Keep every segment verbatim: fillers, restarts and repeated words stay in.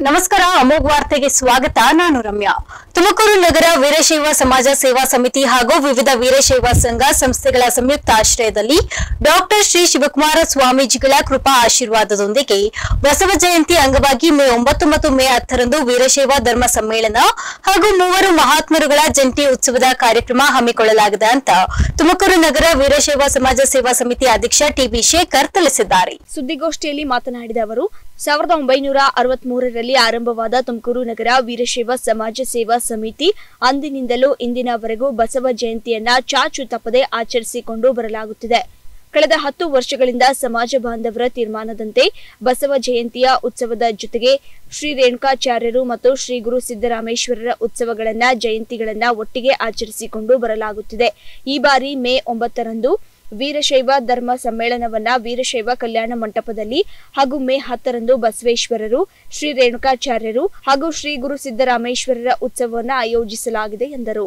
ನಮಸ್ಕಾರ ಅಮೋಘ ವಾರ್ತೆಗೆ ಸ್ವಾಗತ. ನಾನು ರಮ್ಯಾ. ತುಮಕೂರು ನಗರ ವೀರಶೈವ ಸಮಾಜ ಸೇವಾ ಸಮಿತಿ ಹಾಗೂ ವಿವಿಧ ವೀರಶೈವ ಸಂಘ ಸಂಸ್ಥೆಗಳ ಸಂಯುಕ್ತ ಆಶ್ರಯದಲ್ಲಿ ಡಾಕ್ಟರ್ ಶ್ರೀ ಶಿವಕುಮಾರ ಸ್ವಾಮೀಜಿಗಳ ಕೃಪಾ ಆಶೀರ್ವಾದದೊಂದಿಗೆ ಬಸವ ಜಯಂತಿ ಅಂಗವಾಗಿ ಮೇ ಒಂಬತ್ತು ಮತ್ತು ಮೇ ಹತ್ತರಂದು ವೀರಶೈವ ಧರ್ಮ ಸಮ್ಮೇಳನ ಹಾಗೂ ಮೂವರು ಮಹಾತ್ಮರುಗಳ ಜಂಟಿ ಉತ್ಸವದ ಕಾರ್ಯಕ್ರಮ ಹಮ್ಮಿಕೊಳ್ಳಲಾಗಿದೆ ಅಂತ ತುಮಕೂರು ನಗರ ವೀರಶೈವ ಸಮಾಜ ಸೇವಾ ಸಮಿತಿ ಅಧ್ಯಕ್ಷ ಟಿಬಿ ಶೇಖರ್ ತಿಳಿಸಿದ್ದಾರೆ. ಸುದ್ದಿಗೋಷ್ಠಿಯಲ್ಲಿ ಮಾತನಾಡಿದ ಅವರು ಸಾವಿರದ ಒಂಬೈನೂರ ಅರವತ್ತ್ ಮೂರರಲ್ಲಿ ಆರಂಭವಾದ ತುಮಕೂರು ನಗರ ವೀರಶೈವ ಸಮಾಜ ಸೇವಾ ಸಮಿತಿ ಅಂದಿನಿಂದಲೂ ಇಂದಿನವರೆಗೂ ಬಸವ ಜಯಂತಿಯನ್ನ ಚಾಚು ತಪ್ಪದೆ ಆಚರಿಸಿಕೊಂಡು ಬರಲಾಗುತ್ತಿದೆ. ಕಳೆದ ಹತ್ತು ವರ್ಷಗಳಿಂದ ಸಮಾಜ ಬಾಂಧವರ ತೀರ್ಮಾನದಂತೆ ಬಸವ ಜಯಂತಿಯ ಉತ್ಸವದ ಜೊತೆಗೆ ಶ್ರೀ ರೇಣುಕಾಚಾರ್ಯರು ಮತ್ತು ಶ್ರೀ ಗುರು ಸಿದ್ದರಾಮೇಶ್ವರರ ಉತ್ಸವಗಳನ್ನ ಜಯಂತಿಗಳನ್ನ ಒಟ್ಟಿಗೆ ಆಚರಿಸಿಕೊಂಡು ಬರಲಾಗುತ್ತಿದೆ. ಈ ಬಾರಿ ಮೇ ಒಂಬತ್ತರಂದು ವೀರಶೈವ ಧರ್ಮ ಸಮ್ಮೇಳನವನ್ನ ವೀರಶೈವ ಕಲ್ಯಾಣ ಮಂಟಪದಲ್ಲಿ ಹಾಗೂ ಮೇ ಹತ್ತರಂದು ಬಸವೇಶ್ವರರು, ಶ್ರೀ ರೇಣುಕಾಚಾರ್ಯರು ಹಾಗೂ ಶ್ರೀ ಗುರು ಸಿದ್ದರಾಮೇಶ್ವರರ ಉತ್ಸವವನ್ನು ಆಯೋಜಿಸಲಾಗಿದೆ ಎಂದರು.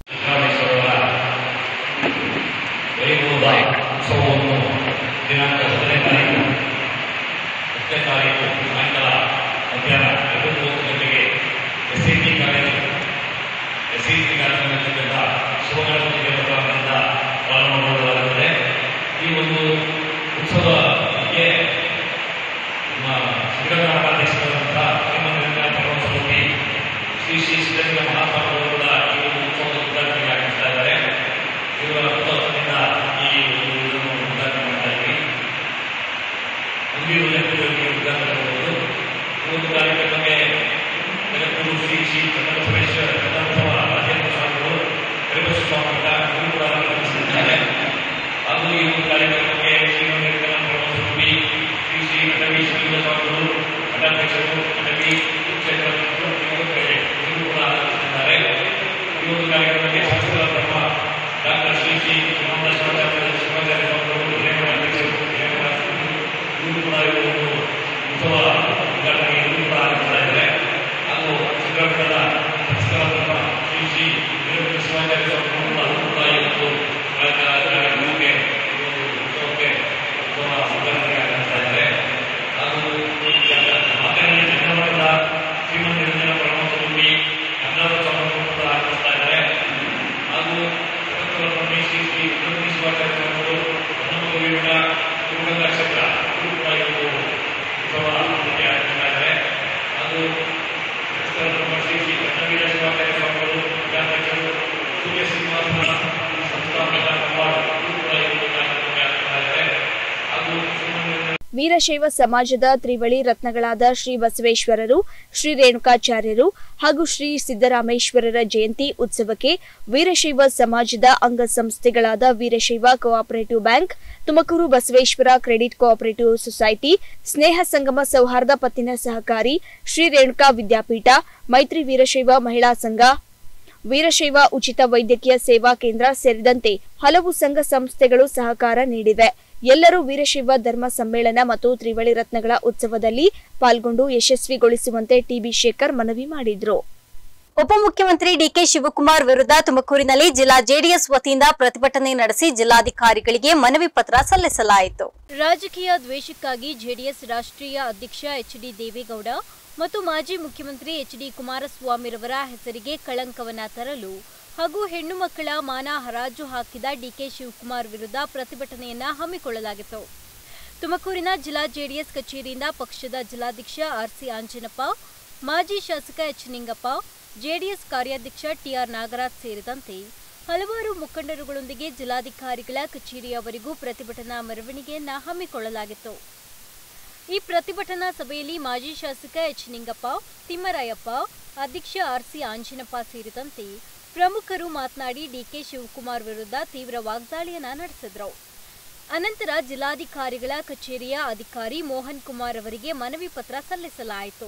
ಈ ಒಂದು ಉತ್ಸವಕ್ಕೆ ಶ್ರೀರಂಗಾಧ್ಯಕ್ಷರಾದಂತಹ ಶ್ರೀಮಂತ ಶ್ರೀ ಶ್ರೀ ಶ್ರೀರಂಗ ಮಹಾಸ್ವಾಮಿಗಳು ಕೂಡ ಈ ಒಂದು ಉತ್ಸವದ ಉದ್ಘಾಟನೆ ಆಗಿಸ್ತಾ ಇದ್ದಾರೆ. ಇವರ ಉತ್ಸವದಿಂದ ಈ ಒಂದು ಇದನ್ನು ಉದ್ಘಾಟನೆ ಮಾಡ್ತಾ ಇದ್ದೀವಿ. ಮುಂದಿನ ಉದ್ಘಾಟನೆ ಮಾಡಬಹುದು. ಈ ಒಂದು ಕಾರ್ಯಕ್ರಮಕ್ಕೆ ಜಗದ್ಗುರು ಶ್ರೀ ಶ್ರೀ ಕನ್ನಡೇಶ್ವರ ಕನ್ನಡೋತ್ಸವ ರಾಜೇಂದ್ರ ಸ್ವಾಮಿಗಳು ಕರಿಬಸ ಸ್ವಾಮಿಗಳ ಗುರು ಕೂಡ ಆಗಮಿಸಿದ್ದಾರೆ. ಹಾಗೂ ಈ ಒಂದು ಕಾರ್ಯಕ್ರಮಕ್ಕೆ ಶ್ರೀರಂಗ ಶ್ರೀ ಶ್ರೀ ಅಟವಿ ಶ್ರೀರಂಗ ಸ್ವಾಮಿಗಳು ಮಠಾಧ್ಯಕ್ಷರು ಅಟವಿ ಕ್ಷೇತ್ರ ಕೂಡ ಆಗಮಿಸಿದ್ದಾರೆ. ಈ ಒಂದು ಕಾರ್ಯಕ್ರಮಕ್ಕೆ ಶಾಸಕರ ತಮ್ಮ ಡಾಕ್ಟರ್ ಶ್ರೀ ಶ್ರೀ ಶಿವಾಚಾರ್ಯ ಶಿವಾಚಾರ್ಯ ಸ್ವಾಮಿಗಳು ನೇಮಕ ಅಧ್ಯಕ್ಷರು ಇವರು ಕೂಡ ಈ ಒಂದು ಉತ್ಸವ ಉದ್ಘಾಟನೆಗೆ ಇವರು ಕೂಡ ಆಗಮಿಸ್ತಾ ಇದ್ದಾರೆ. ಹಾಗೂ ಶ್ರೀರಂಗದ ಶಾಸಕರ ತಮ್ಮ ಶ್ರೀ ಶ್ರೀ ಶಿವಾಚಾರ್ಯ ಸ್ವಾಮಿಗಳು ಕೂಡ ಅವರು ಕೂಡ ಈ ಒಂದು ಕಾರ್ಯಕ್ರಮಕ್ಕೆ ಉತ್ಸವಕ್ಕೆ ಉತ್ಸವ ಉದ್ಘಾಟನೆಗೆ ಆಗಮಿಸ್ತಾ ಇದ್ದಾರೆ. ಹಾಗೂ ಮಾತೆಯಲ್ಲಿ ಚಂದ್ರಮಠದ ಶ್ರೀಮಂತ ನಿರಂಜನ ಪರಮಹಂಸಸ್ವಾಮಿ ಕನ್ನಡ ಸ್ವಾಮಿಗಳು ಕೂಡ ಆಗಮಿಸ್ತಾ ಇದ್ದಾರೆ. ಹಾಗೂ ಶ್ರೀ ಶ್ರೀ ಶ್ರೀ ಶಿವಾಚಾರ್ಯ ಸ್ವಾಮಿಗಳು ಹನುಮಗುರುವಿನ ಗುರುಗಂಗಾ ಕ್ಷೇತ್ರ ಇವರು ಕೂಡ ಈ ಒಂದು ಉತ್ಸವ ಆಗಮಿಸ್ತಾ ಇದ್ದಾರೆ. ಹಾಗೂ ಶ್ರೀ ಶ್ರೀ ಕನ್ನಡ ಶಿವಾಚಾರ್ಯ ಸ್ವಾಮಿಗಳು ವಿದ್ಯಾಧ್ಯಕ್ಷರು ಸೂರ್ಯ ಶ್ರೀನಿವಾಸನ ಸಂಸ್ಥಾಪಕ ವೀರಶೈವ ಸಮಾಜದ ತ್ರಿವಳಿ ರತ್ನಗಳಾದ ಶ್ರೀ ಬಸವೇಶ್ವರರು, ಶ್ರೀ ರೇಣುಕಾಚಾರ್ಯರು ಹಾಗೂ ಶ್ರೀ ಸಿದ್ದರಾಮೇಶ್ವರರ ಜಯಂತಿ ಉತ್ಸವಕ್ಕೆ ವೀರಶೈವ ಸಮಾಜದ ಅಂಗಸಂಸ್ಥೆಗಳಾದ Veerashaiva cooperative bank, Tumakuru Basaveshwara credit cooperative society, Sneha Sangama ಸೌಹಾರ್ದ ಪತ್ತಿನ ಸಹಕಾರಿ, ಶ್ರೀ ರೇಣುಕಾ ವಿದ್ಯಾಪೀಠ, ಮೈತ್ರಿ ವೀರಶೈವ ಮಹಿಳಾ ಸಂಘ, ವೀರಶೈವ ಉಚಿತ ವೈದ್ಯಕೀಯ ಸೇವಾ ಕೇಂದ್ರ ಸೇರಿದಂತೆ ಹಲವು ಸಂಘ ಸಂಸ್ಥೆಗಳು ಸಹಕಾರ ನೀಡಿವೆ. ಎಲ್ಲರೂ ವೀರಶೈವ ಧರ್ಮ ಸಮ್ಮೇಳನ ಮತ್ತು ತ್ರಿವಳಿ ರತ್ನಗಳ ಉತ್ಸವದಲ್ಲಿ ಪಾಲ್ಗೊಂಡು ಯಶಸ್ವಿಗೊಳಿಸುವಂತೆ ಟಿಬಿ ಶೇಖರ್ ಮನವಿ ಮಾಡಿದ್ರು. ಉಪಮುಖ್ಯಮಂತ್ರಿ ಡಿಕೆ ಶಿವಕುಮಾರ್ ವಿರುದ್ಧ ತುಮಕೂರಿನಲ್ಲಿ ಜಿಲ್ಲಾ ಜೆಡಿಎಸ್ ವತಿಯಿಂದ ಪ್ರತಿಭಟನೆ ನಡೆಸಿ ಜಿಲ್ಲಾಧಿಕಾರಿಗಳಿಗೆ ಮನವಿ ಪತ್ರ ಸಲ್ಲಿಸಲಾಯಿತು. ರಾಜಕೀಯ ದ್ವೇಷಕ್ಕಾಗಿ ಜೆಡಿಎಸ್ ರಾಷ್ಟ್ರೀಯ ಅಧ್ಯಕ್ಷ ಎಚ್ ಡಿ ದೇವೇಗೌಡ ಮತ್ತು ಮಾಜಿ ಮುಖ್ಯಮಂತ್ರಿ ಎಚ್ ಡಿ ಕುಮಾರಸ್ವಾಮಿರವರ ಹೆಸರಿಗೆ ಕಳಂಕವನ್ನ ತರಲು ಹಾಗೂ ಹೆಣ್ಣು ಮಕ್ಕಳ ಮಾನ ಹರಾಜು ಹಾಕಿದ ಡಿಕೆ ಶಿವಕುಮಾರ್ ವಿರುದ್ಧ ಪ್ರತಿಭಟನೆಯನ್ನ ಹಮ್ಮಿಕೊಳ್ಳಲಾಗಿತ್ತು. ತುಮಕೂರಿನ ಜಿಲ್ಲಾ ಜೆಡಿಎಸ್ ಕಚೇರಿಯಿಂದ ಪಕ್ಷದ ಜಿಲ್ಲಾಧ್ಯಕ್ಷ ಆರ್ಸಿ ಆಂಜನಪ್ಪ, ಮಾಜಿ ಶಾಸಕ ಎಚ್ ನಿಂಗಪ್ಪ, ಜೆಡಿಎಸ್ ಕಾರ್ಯಾಧ್ಯಕ್ಷ ಟಿಆರ್ ನಾಗರಾಜ್ ಸೇರಿದಂತೆ ಹಲವಾರು ಮುಖಂಡರುಗಳೊಂದಿಗೆ ಜಿಲ್ಲಾಧಿಕಾರಿಗಳ ಕಚೇರಿಯವರೆಗೂ ಪ್ರತಿಭಟನಾ ಮೆರವಣಿಗೆಯನ್ನ ಹಮ್ಮಿಕೊಳ್ಳಲಾಗಿತ್ತು. ಈ ಪ್ರತಿಭಟನಾ ಸಭೆಯಲ್ಲಿ ಮಾಜಿ ಶಾಸಕ ಎಚ್ ನಿಂಗಪ್ಪ, ತಿಮ್ಮರಾಯಪ್ಪ, ಅಧ್ಯಕ್ಷ ಆರ್ಸಿ ಆಂಜನಪ್ಪ ಸೇರಿದಂತೆ ಪ್ರಮುಖರು ಮಾತನಾಡಿ ಡಿಕೆ ಶಿವಕುಮಾರ್ ವಿರುದ್ಧ ತೀವ್ರ ವಾಗ್ದಾಳಿಯನ್ನ ನಡೆಸಿದ್ರು. ಅನಂತರ ಜಿಲ್ಲಾಧಿಕಾರಿಗಳ ಕಚೇರಿಯ ಅಧಿಕಾರಿ ಮೋಹನ್ ಕುಮಾರ್ ಅವರಿಗೆ ಮನವಿ ಪತ್ರ ಸಲ್ಲಿಸಲಾಯಿತು.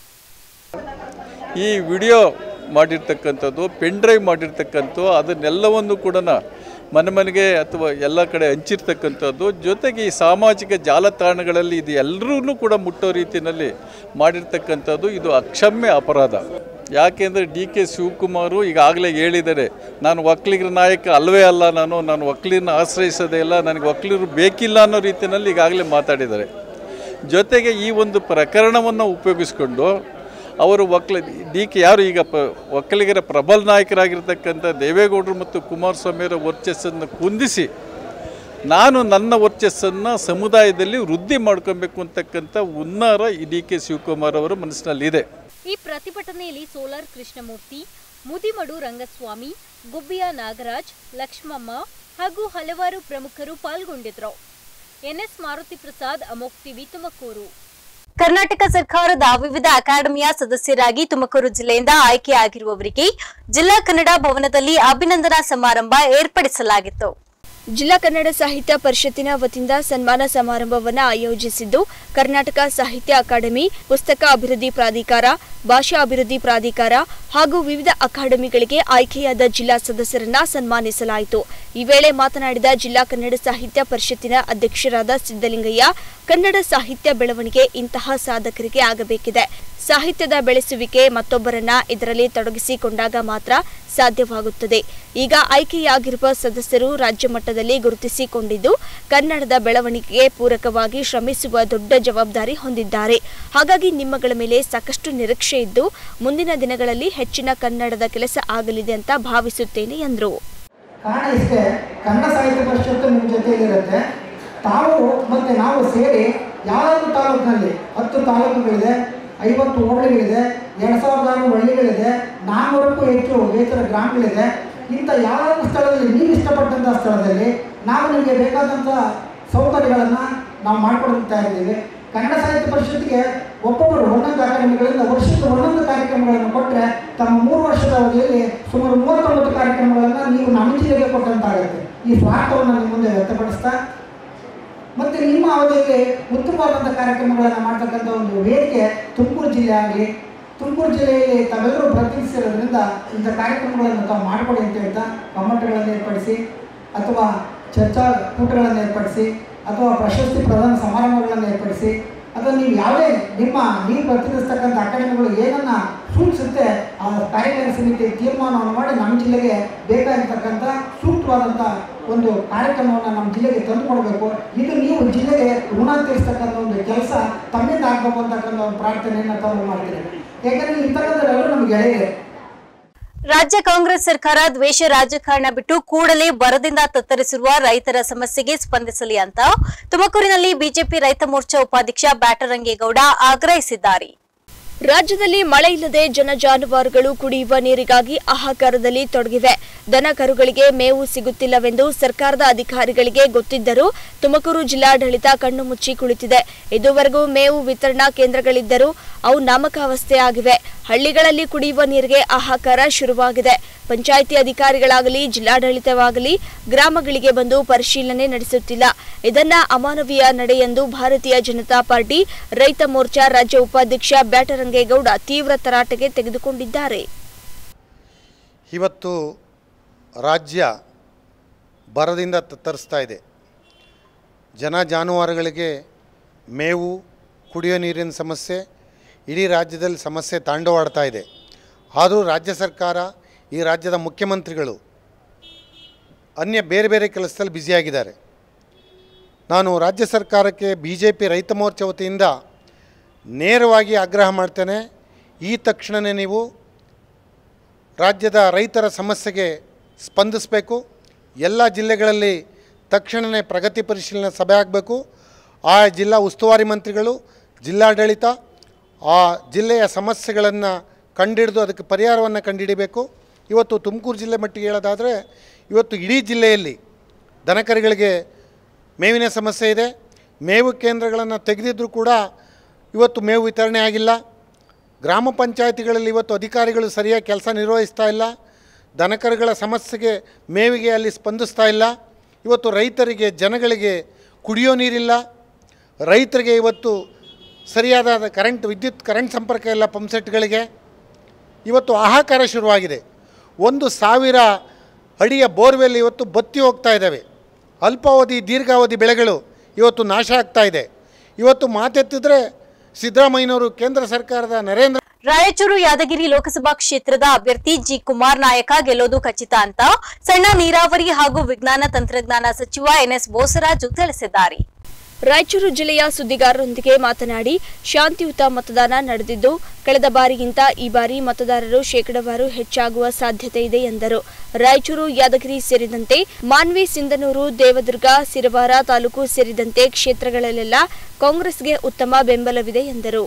ಈ ವಿಡಿಯೋ ಮಾಡಿರ್ತಕ್ಕಂಥದ್ದು, ಪೆನ್ ಡ್ರೈವ್ ಮಾಡಿರ್ತಕ್ಕಂಥ ಅದನ್ನೆಲ್ಲವನ್ನು ಕೂಡ ಮನೆ ಮನೆಗೆ ಅಥವಾ ಎಲ್ಲ ಕಡೆ ಹಂಚಿರ್ತಕ್ಕಂಥದ್ದು, ಜೊತೆಗೆ ಈ ಸಾಮಾಜಿಕ ಜಾಲತಾಣಗಳಲ್ಲಿ ಇದು ಎಲ್ಲರೂ ಕೂಡ ಮುಟ್ಟೋ ರೀತಿಯಲ್ಲಿ ಮಾಡಿರ್ತಕ್ಕಂಥದ್ದು ಇದು ಅಕ್ಷಮ್ಯ ಅಪರಾಧ. ಯಾಕೆಂದರೆ ಡಿ ಕೆ ಶಿವಕುಮಾರು ಈಗಾಗಲೇ ಹೇಳಿದ್ದಾರೆ, ನಾನು ಒಕ್ಕಲಿಗರ ನಾಯಕ ಅಲ್ಲವೇ ಅಲ್ಲ, ನಾನು ನಾನು ಒಕ್ಕಲಿಗರನ್ನ ಆಶ್ರಯಿಸೋದೇ ಇಲ್ಲ, ನನಗೆ ಒಕ್ಕಲಿಗರು ಬೇಕಿಲ್ಲ ಅನ್ನೋ ರೀತಿಯಲ್ಲಿ ಈಗಾಗಲೇ ಮಾತಾಡಿದ್ದಾರೆ. ಜೊತೆಗೆ ಈ ಒಂದು ಪ್ರಕರಣವನ್ನು ಉಪಯೋಗಿಸಿಕೊಂಡು ಅವರು ಒಕ್ಕಲ ಡಿ ಕೆ ಯಾರು ಈಗ ಪ ಒಕ್ಕಲಿಗರ ಪ್ರಬಲ ನಾಯಕರಾಗಿರ್ತಕ್ಕಂಥ ದೇವೇಗೌಡರು ಮತ್ತು ಕುಮಾರಸ್ವಾಮಿಯವರ ವರ್ಚಸ್ಸನ್ನು ಕುಂದಿಸಿ ನಾನು ನನ್ನ ವರ್ಚಸ್ಸನ್ನು ಸಮುದಾಯದಲ್ಲಿ ವೃದ್ಧಿ ಮಾಡ್ಕೊಬೇಕು ಅಂತಕ್ಕಂಥ ಹುನ್ನಾರ ಈ ಡಿ ಕೆ ಶಿವಕುಮಾರ್ ಅವರ ಮನಸ್ಸಿನಲ್ಲಿದೆ. ಈ ಪ್ರತಿಭಟನೆಯಲ್ಲಿ ಸೋಲಾರ್ ಕೃಷ್ಣಮೂರ್ತಿ, ಮುದಿಮಡು ರಂಗಸ್ವಾಮಿ, ಗುಬ್ಬಿಯ ನಾಗರಾಜ್, ಲಕ್ಷ್ಮಮ್ಮ ಹಾಗೂ ಹಲವಾರು ಪ್ರಮುಖರು ಪಾಲ್ಗೊಂಡಿದ್ದರು. ಎನ್ಎಸ್ ಮಾರುತಿ ಪ್ರಸಾದ್, ಅಮೋಕ್ ಟಿವಿ, ತುಮಕೂರು. ಕರ್ನಾಟಕ ಸರ್ಕಾರದ ವಿವಿಧ ಅಕಾಡೆಮಿಯ ಸದಸ್ಯರಾಗಿ ತುಮಕೂರು ಜಿಲ್ಲೆಯಿಂದ ಆಯ್ಕೆಯಾಗಿರುವವರಿಗೆ ಜಿಲ್ಲಾ ಕನ್ನಡ ಭವನದಲ್ಲಿ ಅಭಿನಂದನಾ ಸಮಾರಂಭ ಏರ್ಪಡಿಸಲಾಗಿತ್ತು. ಜಿಲ್ಲಾ ಕನ್ನಡ ಸಾಹಿತ್ಯ ಪರಿಷತ್ತಿನ ವತಿಯಿಂದ ಸನ್ಮಾನ ಸಮಾರಂಭವನ್ನು ಆಯೋಜಿಸಿದ್ದು, ಕರ್ನಾಟಕ ಸಾಹಿತ್ಯ ಅಕಾಡೆಮಿ, ಪುಸ್ತಕ ಅಭಿವೃದ್ಧಿ ಪ್ರಾಧಿಕಾರ, ಭಾಷಾ ಅಭಿವೃದ್ಧಿ ಪ್ರಾಧಿಕಾರ ಹಾಗೂ ವಿವಿಧ ಅಕಾಡೆಮಿಗಳಿಗೆ ಆಯ್ಕೆಯಾದ ಜಿಲ್ಲಾ ಸದಸ್ಯರನ್ನ ಸನ್ಮಾನಿಸಲಾಯಿತು. ಈ ವೇಳೆ ಮಾತನಾಡಿದ ಜಿಲ್ಲಾ ಕನ್ನಡ ಸಾಹಿತ್ಯ ಪರಿಷತ್ತಿನ ಅಧ್ಯಕ್ಷರಾದ ಸಿದ್ದಲಿಂಗಯ್ಯ, ಕನ್ನಡ ಸಾಹಿತ್ಯ ಬೆಳವಣಿಗೆ ಇಂತಹ ಸಾಧಕರಿಗೆ ಆಗಬೇಕಿದೆ. ಸಾಹಿತ್ಯದ ಬೆಳೆಸುವಿಕೆ ಮತ್ತೊಬ್ಬರನ್ನ ಇದರಲ್ಲಿ ತೊಡಗಿಸಿಕೊಂಡಾಗ ಮಾತ್ರ ಸಾಧ್ಯವಾಗುತ್ತದೆ. ಈಗ ಆಯ್ಕೆಯಾಗಿರುವ ಸದಸ್ಯರು ರಾಜ್ಯ ಮಟ್ಟದಲ್ಲಿ ಗುರುತಿಸಿಕೊಂಡಿದ್ದು, ಕನ್ನಡದ ಬೆಳವಣಿಗೆಗೆ ಪೂರಕವಾಗಿ ಶ್ರಮಿಸುವ ದೊಡ್ಡ ಜವಾಬ್ದಾರಿ ಹೊಂದಿದ್ದಾರೆ. ಹಾಗಾಗಿ ನಿಮ್ಮಗಳ ಮೇಲೆ ಸಾಕಷ್ಟು ನಿರೀಕ್ಷೆ ಇದ್ದು, ಮುಂದಿನ ದಿನಗಳಲ್ಲಿ ಹೆಚ್ಚಿನ ಕನ್ನಡದ ಕೆಲಸ ಆಗಲಿದೆ ಅಂತ ಭಾವಿಸುತ್ತೇನೆ ಎಂದರು. ಕಾರಣ ಇಷ್ಟೇ, ಕನ್ನಡ ಸಾಹಿತ್ಯ ಪರಿಷತ್ತು ನಿಮ್ಮ ಜೊತೆಯಲ್ಲಿರುತ್ತೆ. ತಾವು ಮತ್ತು ನಾವು ಸೇರಿ ಯಾರಾದರೂ ತಾಲೂಕಿನಲ್ಲಿ ಹತ್ತು ತಾಲೂಕುಗಳಿದೆ, ಐವತ್ತು ಹೋಬಳಿಗಳಿದೆ, ಎರಡು ಸಾವಿರದ ಆರು ಹಳ್ಳಿಗಳಿದೆ, ನಾನ್ನೂರಕ್ಕೂ ಹೆಚ್ಚು ರೈತರ ಗ್ರಾಮಗಳಿದೆ. ಇಂಥ ಯಾವ ಸ್ಥಳದಲ್ಲಿ ನೀವು ಇಷ್ಟಪಟ್ಟಂಥ ಸ್ಥಳದಲ್ಲಿ ನಾವು ನಿಮಗೆ ಬೇಕಾದಂಥ ಸೌಕರ್ಯಗಳನ್ನು ನಾವು ಮಾಡಿಕೊಡ್ತಾ ಇದ್ದೀವಿ. ಕನ್ನಡ ಸಾಹಿತ್ಯ ಪರಿಷತ್ತಿಗೆ ಒಬ್ಬೊಬ್ಬರು ಒಂದೊಂದು ಅಕಾಡೆಮಿಗಳಿಂದ ವರ್ಷಕ್ಕೆ ಒಂದೊಂದು ಕಾರ್ಯಕ್ರಮಗಳನ್ನು ಕೊಟ್ಟರೆ ತಮ್ಮ ಮೂರು ವರ್ಷದ ಅವಧಿಯಲ್ಲಿ ಸುಮಾರು ಮೂವತ್ತೊಂಬತ್ತು ಕಾರ್ಯಕ್ರಮಗಳನ್ನು ನೀವು ನಮ್ಮ ಜಿಲ್ಲೆಗೆ ಕೊಟ್ಟಂತಾಗುತ್ತೆ. ಈ ಸ್ವಾರ್ಥವನ್ನು ನಿಮ್ಮ ಮುಂದೆ ವ್ಯಕ್ತಪಡಿಸ್ತಾ ಮತ್ತು ನಿಮ್ಮ ಅವಧಿಯಲ್ಲಿ ಉತ್ತಮವಾದಂಥ ಕಾರ್ಯಕ್ರಮಗಳನ್ನು ಮಾಡ್ತಕ್ಕಂಥ ಒಂದು ವೇದಿಕೆ ತುಮಕೂರು ಜಿಲ್ಲೆ ಆಗಲಿ, ತುಮಕೂರು ಜಿಲ್ಲೆಯಲ್ಲಿ ತಾವೆಲ್ಲರೂ ಪ್ರತಿನಿಧಿಸಿರೋದ್ರಿಂದ ಇಂಥ ಕಾರ್ಯಕ್ರಮಗಳನ್ನು ತಾವು ಮಾಡಿಕೊಡಿ ಅಂತ ಹೇಳ್ತಾ ಕಮ್ಮಟಗಳನ್ನು ಏರ್ಪಡಿಸಿ ಅಥವಾ ಚರ್ಚಾ ಕೂಟಗಳನ್ನು ಏರ್ಪಡಿಸಿ ಅಥವಾ ಪ್ರಶಸ್ತಿ ಪ್ರದಾನ ಸಮಾರಂಭಗಳನ್ನು ಏರ್ಪಡಿಸಿ ಅಥವಾ ನೀವು ಯಾವುದೇ ನಿಮ್ಮ ನೀವು ಪ್ರತಿನಿಧಿಸ್ತಕ್ಕಂಥ ಅಕಾಡೆಮಿಗಳು ಏನನ್ನು ಸೂಚಿಸುತ್ತೆ ಆ ಕಾರ್ಯಕಾರಿ ಸಮಿತಿ ತೀರ್ಮಾನವನ್ನು ಮಾಡಿ ನಮ್ಮ ಜಿಲ್ಲೆಗೆ ಬೇಕಾಗಿರ್ತಕ್ಕಂಥ ಸೂಕ್ತವಾದಂಥ ಒಂದು ಕಾರ್ಯಕ್ರಮವನ್ನು ನಮ್ಮ ಜಿಲ್ಲೆಗೆ ತಂದುಕೊಡ್ಬೇಕು. ಇದು ನೀವು ಜಿಲ್ಲೆಗೆ ಋಣ ತೀರಿಸ್ತಕ್ಕಂಥ ಒಂದು ಕೆಲಸ ತಮ್ಮಿಂದ ಆಗಬೇಕು ಅಂತಕ್ಕಂಥ ಒಂದು ಪ್ರಾರ್ಥನೆಯನ್ನು ತಾವು ಮಾಡ್ತೀರಿ. ಯಾಕಂದರೆ ಇರ್ತಕ್ಕಂಥವರೆಲ್ಲರೂ ನಮಗೆ ಗೆಳೆಯರೆ. ರಾಜ್ಯ ಕಾಂಗ್ರೆಸ್ ಸರ್ಕಾರ ದ್ವೇಷ ರಾಜಕಾರಣ ಬಿಟ್ಟು ಕೂಡಲೇ ಬರದಿಂದ ತತ್ತರಿಸಿರುವ ರೈತರ ಸಮಸ್ಯೆಗೆ ಸ್ಪಂದಿಸಲಿ ಅಂತ ತುಮಕೂರಿನಲ್ಲಿ ಬಿಜೆಪಿ ರೈತ ಮೋರ್ಚಾ ಉಪಾಧ್ಯಕ್ಷ ಬ್ಯಾಟರಂಗೇಗೌಡ ಆಗ್ರಹಿಸಿದ್ದಾರೆ. ರಾಜ್ಯದಲ್ಲಿ ಮಳೆ ಇಲ್ಲದೆ ಜನ ಜಾನುವಾರುಗಳು ಕುಡಿಯುವ ನೀರಿಗಾಗಿ ಹಾಹಾಕಾರದಲ್ಲಿ ತೊಡಗಿವೆ. ದನ ಕರುಗಳಿಗೆ ಮೇವು ಸಿಗುತ್ತಿಲ್ಲವೆಂದು ಸರ್ಕಾರದ ಅಧಿಕಾರಿಗಳಿಗೆ ಗೊತ್ತಿದ್ದರೂ ತುಮಕೂರು ಜಿಲ್ಲಾಡಳಿತ ಕಣ್ಣು ಮುಚ್ಚಿ ಕುಳಿತಿದೆ. ಇದುವರೆಗೂ ಮೇವು ವಿತರಣಾ ಕೇಂದ್ರಗಳಿದ್ದರೂ ಅವು ನಾಮಕಾವಸ್ಥೆ ಆಗಿವೆ. ಹಳ್ಳಿಗಳಲ್ಲಿ ಕುಡಿಯುವ ನೀರಿಗೆ ಹಾಹಾಕಾರ ಶುರುವಾಗಿದೆ. ಪಂಚಾಯಿತಿ ಅಧಿಕಾರಿಗಳಾಗಲಿ ಜಿಲ್ಲಾಡಳಿತವಾಗಲಿ ಗ್ರಾಮಗಳಿಗೆ ಬಂದು ಪರಿಶೀಲನೆ ನಡೆಸುತ್ತಿಲ್ಲ. ಇದನ್ನ ಅಮಾನವೀಯ ನಡೆ ಎಂದು ಭಾರತೀಯ ಜನತಾ ಪಾರ್ಟಿ ರೈತ ಮೋರ್ಚಾ ರಾಜ್ಯ ಉಪಾಧ್ಯಕ್ಷ ಬ್ಯಾಟರಂಗೇಗೌಡ ತೀವ್ರ ತರಾಟೆಗೆ ತೆಗೆದುಕೊಂಡಿದ್ದಾರೆ. ಇವತ್ತು ರಾಜ್ಯ ಬರದಿಂದ ತತ್ತರಿಸ್ತಾ ಇದೆ. ಜನ ಜಾನುವಾರುಗಳಿಗೆ ಮೇವು, ಕುಡಿಯೋ ನೀರಿನ ಸಮಸ್ಯೆ ಇಡೀ ರಾಜ್ಯದಲ್ಲಿ ಸಮಸ್ಯೆ ತಾಂಡವಾಡ್ತಾ ಇದೆ. ಆದರೂ ರಾಜ್ಯ ಸರ್ಕಾರ, ಈ ರಾಜ್ಯದ ಮುಖ್ಯಮಂತ್ರಿಗಳು ಅನ್ಯ ಬೇರೆ ಬೇರೆ ಕೆಲಸದಲ್ಲಿ ಬ್ಯುಸಿಯಾಗಿದ್ದಾರೆ. ನಾನು ರಾಜ್ಯ ಸರ್ಕಾರಕ್ಕೆ ಬಿ ಜೆ ಪಿ ರೈತ ಮೋರ್ಚಾ ವತಿಯಿಂದ ನೇರವಾಗಿ ಆಗ್ರಹ ಮಾಡ್ತೇನೆ. ಈ ತಕ್ಷಣವೇ ನೀವು ರಾಜ್ಯದ ರೈತರ ಸಮಸ್ಯೆಗೆ ಸ್ಪಂದಿಸಬೇಕು. ಎಲ್ಲ ಜಿಲ್ಲೆಗಳಲ್ಲಿ ತಕ್ಷಣವೇ ಪ್ರಗತಿ ಪರಿಶೀಲನೆ ಸಭೆ ಆಗಬೇಕು. ಆ ಜಿಲ್ಲಾ ಉಸ್ತುವಾರಿ ಮಂತ್ರಿಗಳು, ಜಿಲ್ಲಾಡಳಿತ ಆ ಜಿಲ್ಲೆಯ ಸಮಸ್ಯೆಗಳನ್ನು ಕಂಡಿಡಿದು ಅದಕ್ಕೆ ಪರಿಹಾರವನ್ನು ಕಂಡುಹಿಡಿಬೇಕು. ಇವತ್ತು ತುಮಕೂರು ಜಿಲ್ಲೆ ಮಟ್ಟಿಗೆ ಹೇಳೋದಾದರೆ ಇವತ್ತು ಇಡೀ ಜಿಲ್ಲೆಯಲ್ಲಿ ದನಕರುಗಳಿಗೆ ಮೇವಿನ ಸಮಸ್ಯೆ ಇದೆ. ಮೇವು ಕೇಂದ್ರಗಳನ್ನು ತೆಗೆದಿದ್ದರೂ ಕೂಡ ಇವತ್ತು ಮೇವು ವಿತರಣೆ ಆಗಿಲ್ಲ. ಗ್ರಾಮ ಪಂಚಾಯಿತಿಗಳಲ್ಲಿ ಇವತ್ತು ಅಧಿಕಾರಿಗಳು ಸರಿಯಾಗಿ ಕೆಲಸ ನಿರ್ವಹಿಸ್ತಾ ಇಲ್ಲ. ದನಕರುಗಳ ಸಮಸ್ಯೆಗೆ ಮೇವಿಗೆ ಅಲ್ಲಿ ಸ್ಪಂದಿಸ್ತಾ ಇಲ್ಲ. ಇವತ್ತು ರೈತರಿಗೆ, ಜನಗಳಿಗೆ ಕುಡಿಯೋ ನೀರಿಲ್ಲ. ರೈತರಿಗೆ ಇವತ್ತು ಸರಿಯಾದ ಕರೆಂಟ್ ವಿದ್ಯುತ್ ಕರೆಂಟ್ ಸಂಪರ್ಕ ಇಲ್ಲ ಪಂಪ್ಸೆಟ್ಗಳಿಗೆ. ಇವತ್ತು ಹಾಹಾಕಾರ ಶುರುವಾಗಿದೆ. ಒಂದು ಸಾವಿರ ಅಡಿಯ ಬೋರ್ವೆಲ್ ಇವತ್ತು ಬತ್ತಿ ಹೋಗ್ತಾ ಇದ್ದಾವೆ. ಅಲ್ಪಾವಧಿ ದೀರ್ಘಾವಧಿ ಬೆಳೆಗಳು ಇವತ್ತು ನಾಶ ಆಗ್ತಾ ಇದೆ. ಇವತ್ತು ಮಾತೆತ್ತಿದ್ರೆ ಸಿದ್ದರಾಮಯ್ಯನವರು, ಕೇಂದ್ರ ಸರ್ಕಾರದ ನರೇಂದ್ರ ರಾಯಚೂರು ಯಾದಗಿರಿ ಲೋಕಸಭಾ ಕ್ಷೇತ್ರದ ಅಭ್ಯರ್ಥಿ ಜಿ ಕುಮಾರ್ ನಾಯಕ ಗೆಲ್ಲೋದು ಖಚಿತ ಅಂತ ಸಣ್ಣ ನೀರಾವರಿ ಹಾಗೂ ವಿಜ್ಞಾನ ತಂತ್ರಜ್ಞಾನ ಸಚಿವ ಎನ್ಎಸ್ ಬೋಸರಾಜು ತಿಳಿಸಿದ್ದಾರೆ. ರಾಯಚೂರು ಜಿಲ್ಲೆಯ ಸುದ್ದಿಗಾರರೊಂದಿಗೆ ಮಾತನಾಡಿ ಶಾಂತಿಯುತ ಮತದಾನ ನಡೆದಿದ್ದು ಕಳೆದ ಬಾರಿಗಿಂತ ಈ ಬಾರಿ ಮತದಾರರು ಶೇಕಡಾವಾರು ಹೆಚ್ಚಾಗುವ ಸಾಧ್ಯತೆ ಇದೆ ಎಂದರು. ರಾಯಚೂರು, ಯಾದಗಿರಿ ಸೇರಿದಂತೆ ಮಾನ್ವಿ, ಸಿಂಧನೂರು, ದೇವದುರ್ಗ, ಸಿರವಾರ ತಾಲೂಕು ಸೇರಿದಂತೆ ಕ್ಷೇತ್ರಗಳಲ್ಲೆಲ್ಲ ಕಾಂಗ್ರೆಸ್ಗೆ ಉತ್ತಮ ಬೆಂಬಲವಿದೆ ಎಂದರು.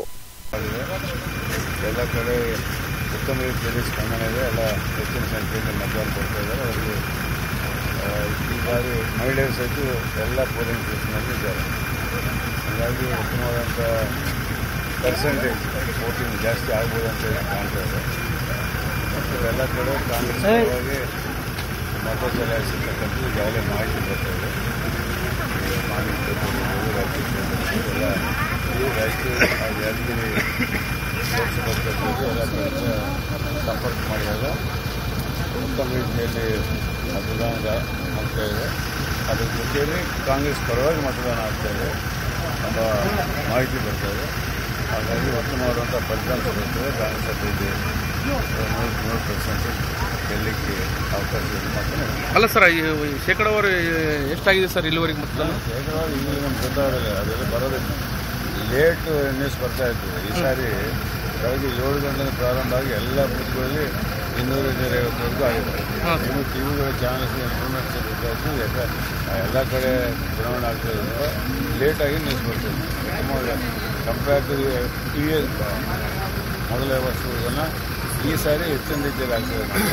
ಎಲ್ಲ ಕಡೆ ಉತ್ತಮ ರೀತಿಯಲ್ಲಿ ಸ್ಪಂದನೆ ಇದೆ. ಎಲ್ಲ ಹೆಚ್ಚಿನ ಸಂಖ್ಯೆಯಲ್ಲಿ ಮತದಾನ ಕೊಡ್ತಾ ಇದ್ದಾರೆ. ಅವರಿಗೆ ಈ ಬಾರಿ ಮಹಿಳೆಯರು ಸಹಿತ ಎಲ್ಲ ಪೋಲಿಂಗ್ ಸ್ಟೇಷನಲ್ಲಿ ಇದ್ದಾರೆ. ಹಾಗಾಗಿ ಉತ್ತಮವಾದಂಥ ಪರ್ಸೆಂಟೇಜ್ ವೋಟಿಂಗ್ ಜಾಸ್ತಿ ಆಗ್ಬೋದು ಅಂತ ಕಾಣ್ತಾ ಇದೆ. ಮತ್ತು ಎಲ್ಲ ಕಡೆ ಕಾಂಗ್ರೆಸ್ ಪರವಾಗಿ ಮತ ಚಲಾಯಿಸಿರ್ತಕ್ಕಂಥದ್ದು ಈಗಾಗಲೇ ಮಾಹಿತಿ ಬರ್ತಾ ಇದೆ. ಮಾಹಿತಿ ರಾಜ್ಯ ಎಲ್ಲ ಈ ರಾಯಚೂರು ಯಾದಗಿರಿ ಲೋಕಸಭಾ ಕ್ಷೇತ್ರದಲ್ಲಿ ಎಲ್ಲ ಕಡೆ ಸಂಪರ್ಕ ಮಾಡಿದಾಗ ಉತ್ತಮ ರೀತಿಯಲ್ಲಿ ಮತದಾನ ಆಗ್ತಾ ಇದೆ. ಅದರ ಜೊತೆಯಲ್ಲಿ ಕಾಂಗ್ರೆಸ್ ಪರವಾಗಿ ಮತದಾನ ಆಗ್ತಾ ಇದೆ ಎಂಬ ಮಾಹಿತಿ ಬರ್ತಾ ಇದೆ. ಹಾಗಾಗಿ ಉತ್ತಮವಾದಂಥ ಫಲಿತಾಂಶ ಬರ್ತದೆ. ಕಾಂಗ್ರೆಸ್ ಅಭ್ಯರ್ಥಿ ನೂರು ನೂರು ಪರ್ಸೆಂಟ್ ಗೆಲ್ಲಲಿಕ್ಕೆ ಅವಕಾಶ ಇದೆ. ಮತ್ತು ಅಲ್ಲ ಸರ್, ಶೇಕಡಾವಾರು ಎಷ್ಟಾಗಿದೆ ಸರ್ ಇಲ್ಲಿವರೆಗೆ ಮತದಾನ? ಶೇಕಡಾವಾರು ಈಗ ನಮ್ಗೆ ಗೊತ್ತಾಗಲ್ಲ. ಅದೆಲ್ಲ ಬರೋದಿಲ್ಲ. ಲೇಟ್ ನ್ಯೂಸ್ ಬರ್ತಾ ಇರ್ತದೆ. ಈ ಸಾರಿ ಬೆಳಗ್ಗೆ ಏಳು ಗಂಟೆಗೆ ಪ್ರಾರಂಭ ಆಗಿ ಎಲ್ಲ ಬೂತ್ಗಳಲ್ಲಿ ಇನ್ನೂರ ಐವತ್ತವರೆಗೂ ಆಗಿದೆ. ಇನ್ನು ಟಿ ವಿಗಳ ಚಾನಲ್ಸ್ ಇನ್ಫಾರ್ಮೇಷನ್ ಗೊತ್ತಾಯಿತು. ಯಾಕೆ ಎಲ್ಲ ಕಡೆ ಚುನಾವಣೆ ಆಗ್ತಾ ಇರೋದು ಲೇಟಾಗಿ ನ್ಯೂಸ್ ಬರ್ತದೆ. ಉತ್ತಮವಾಗಿ ಕಂಪೇರ್ ಟು ಟಿ ವಿ ಮೊದಲ ವರ್ಷಗಳನ್ನ ಈ ಸಾರಿ ಹೆಚ್ಚಿನ ರೀತಿಯಲ್ಲಿ ಆಗ್ತದೆ.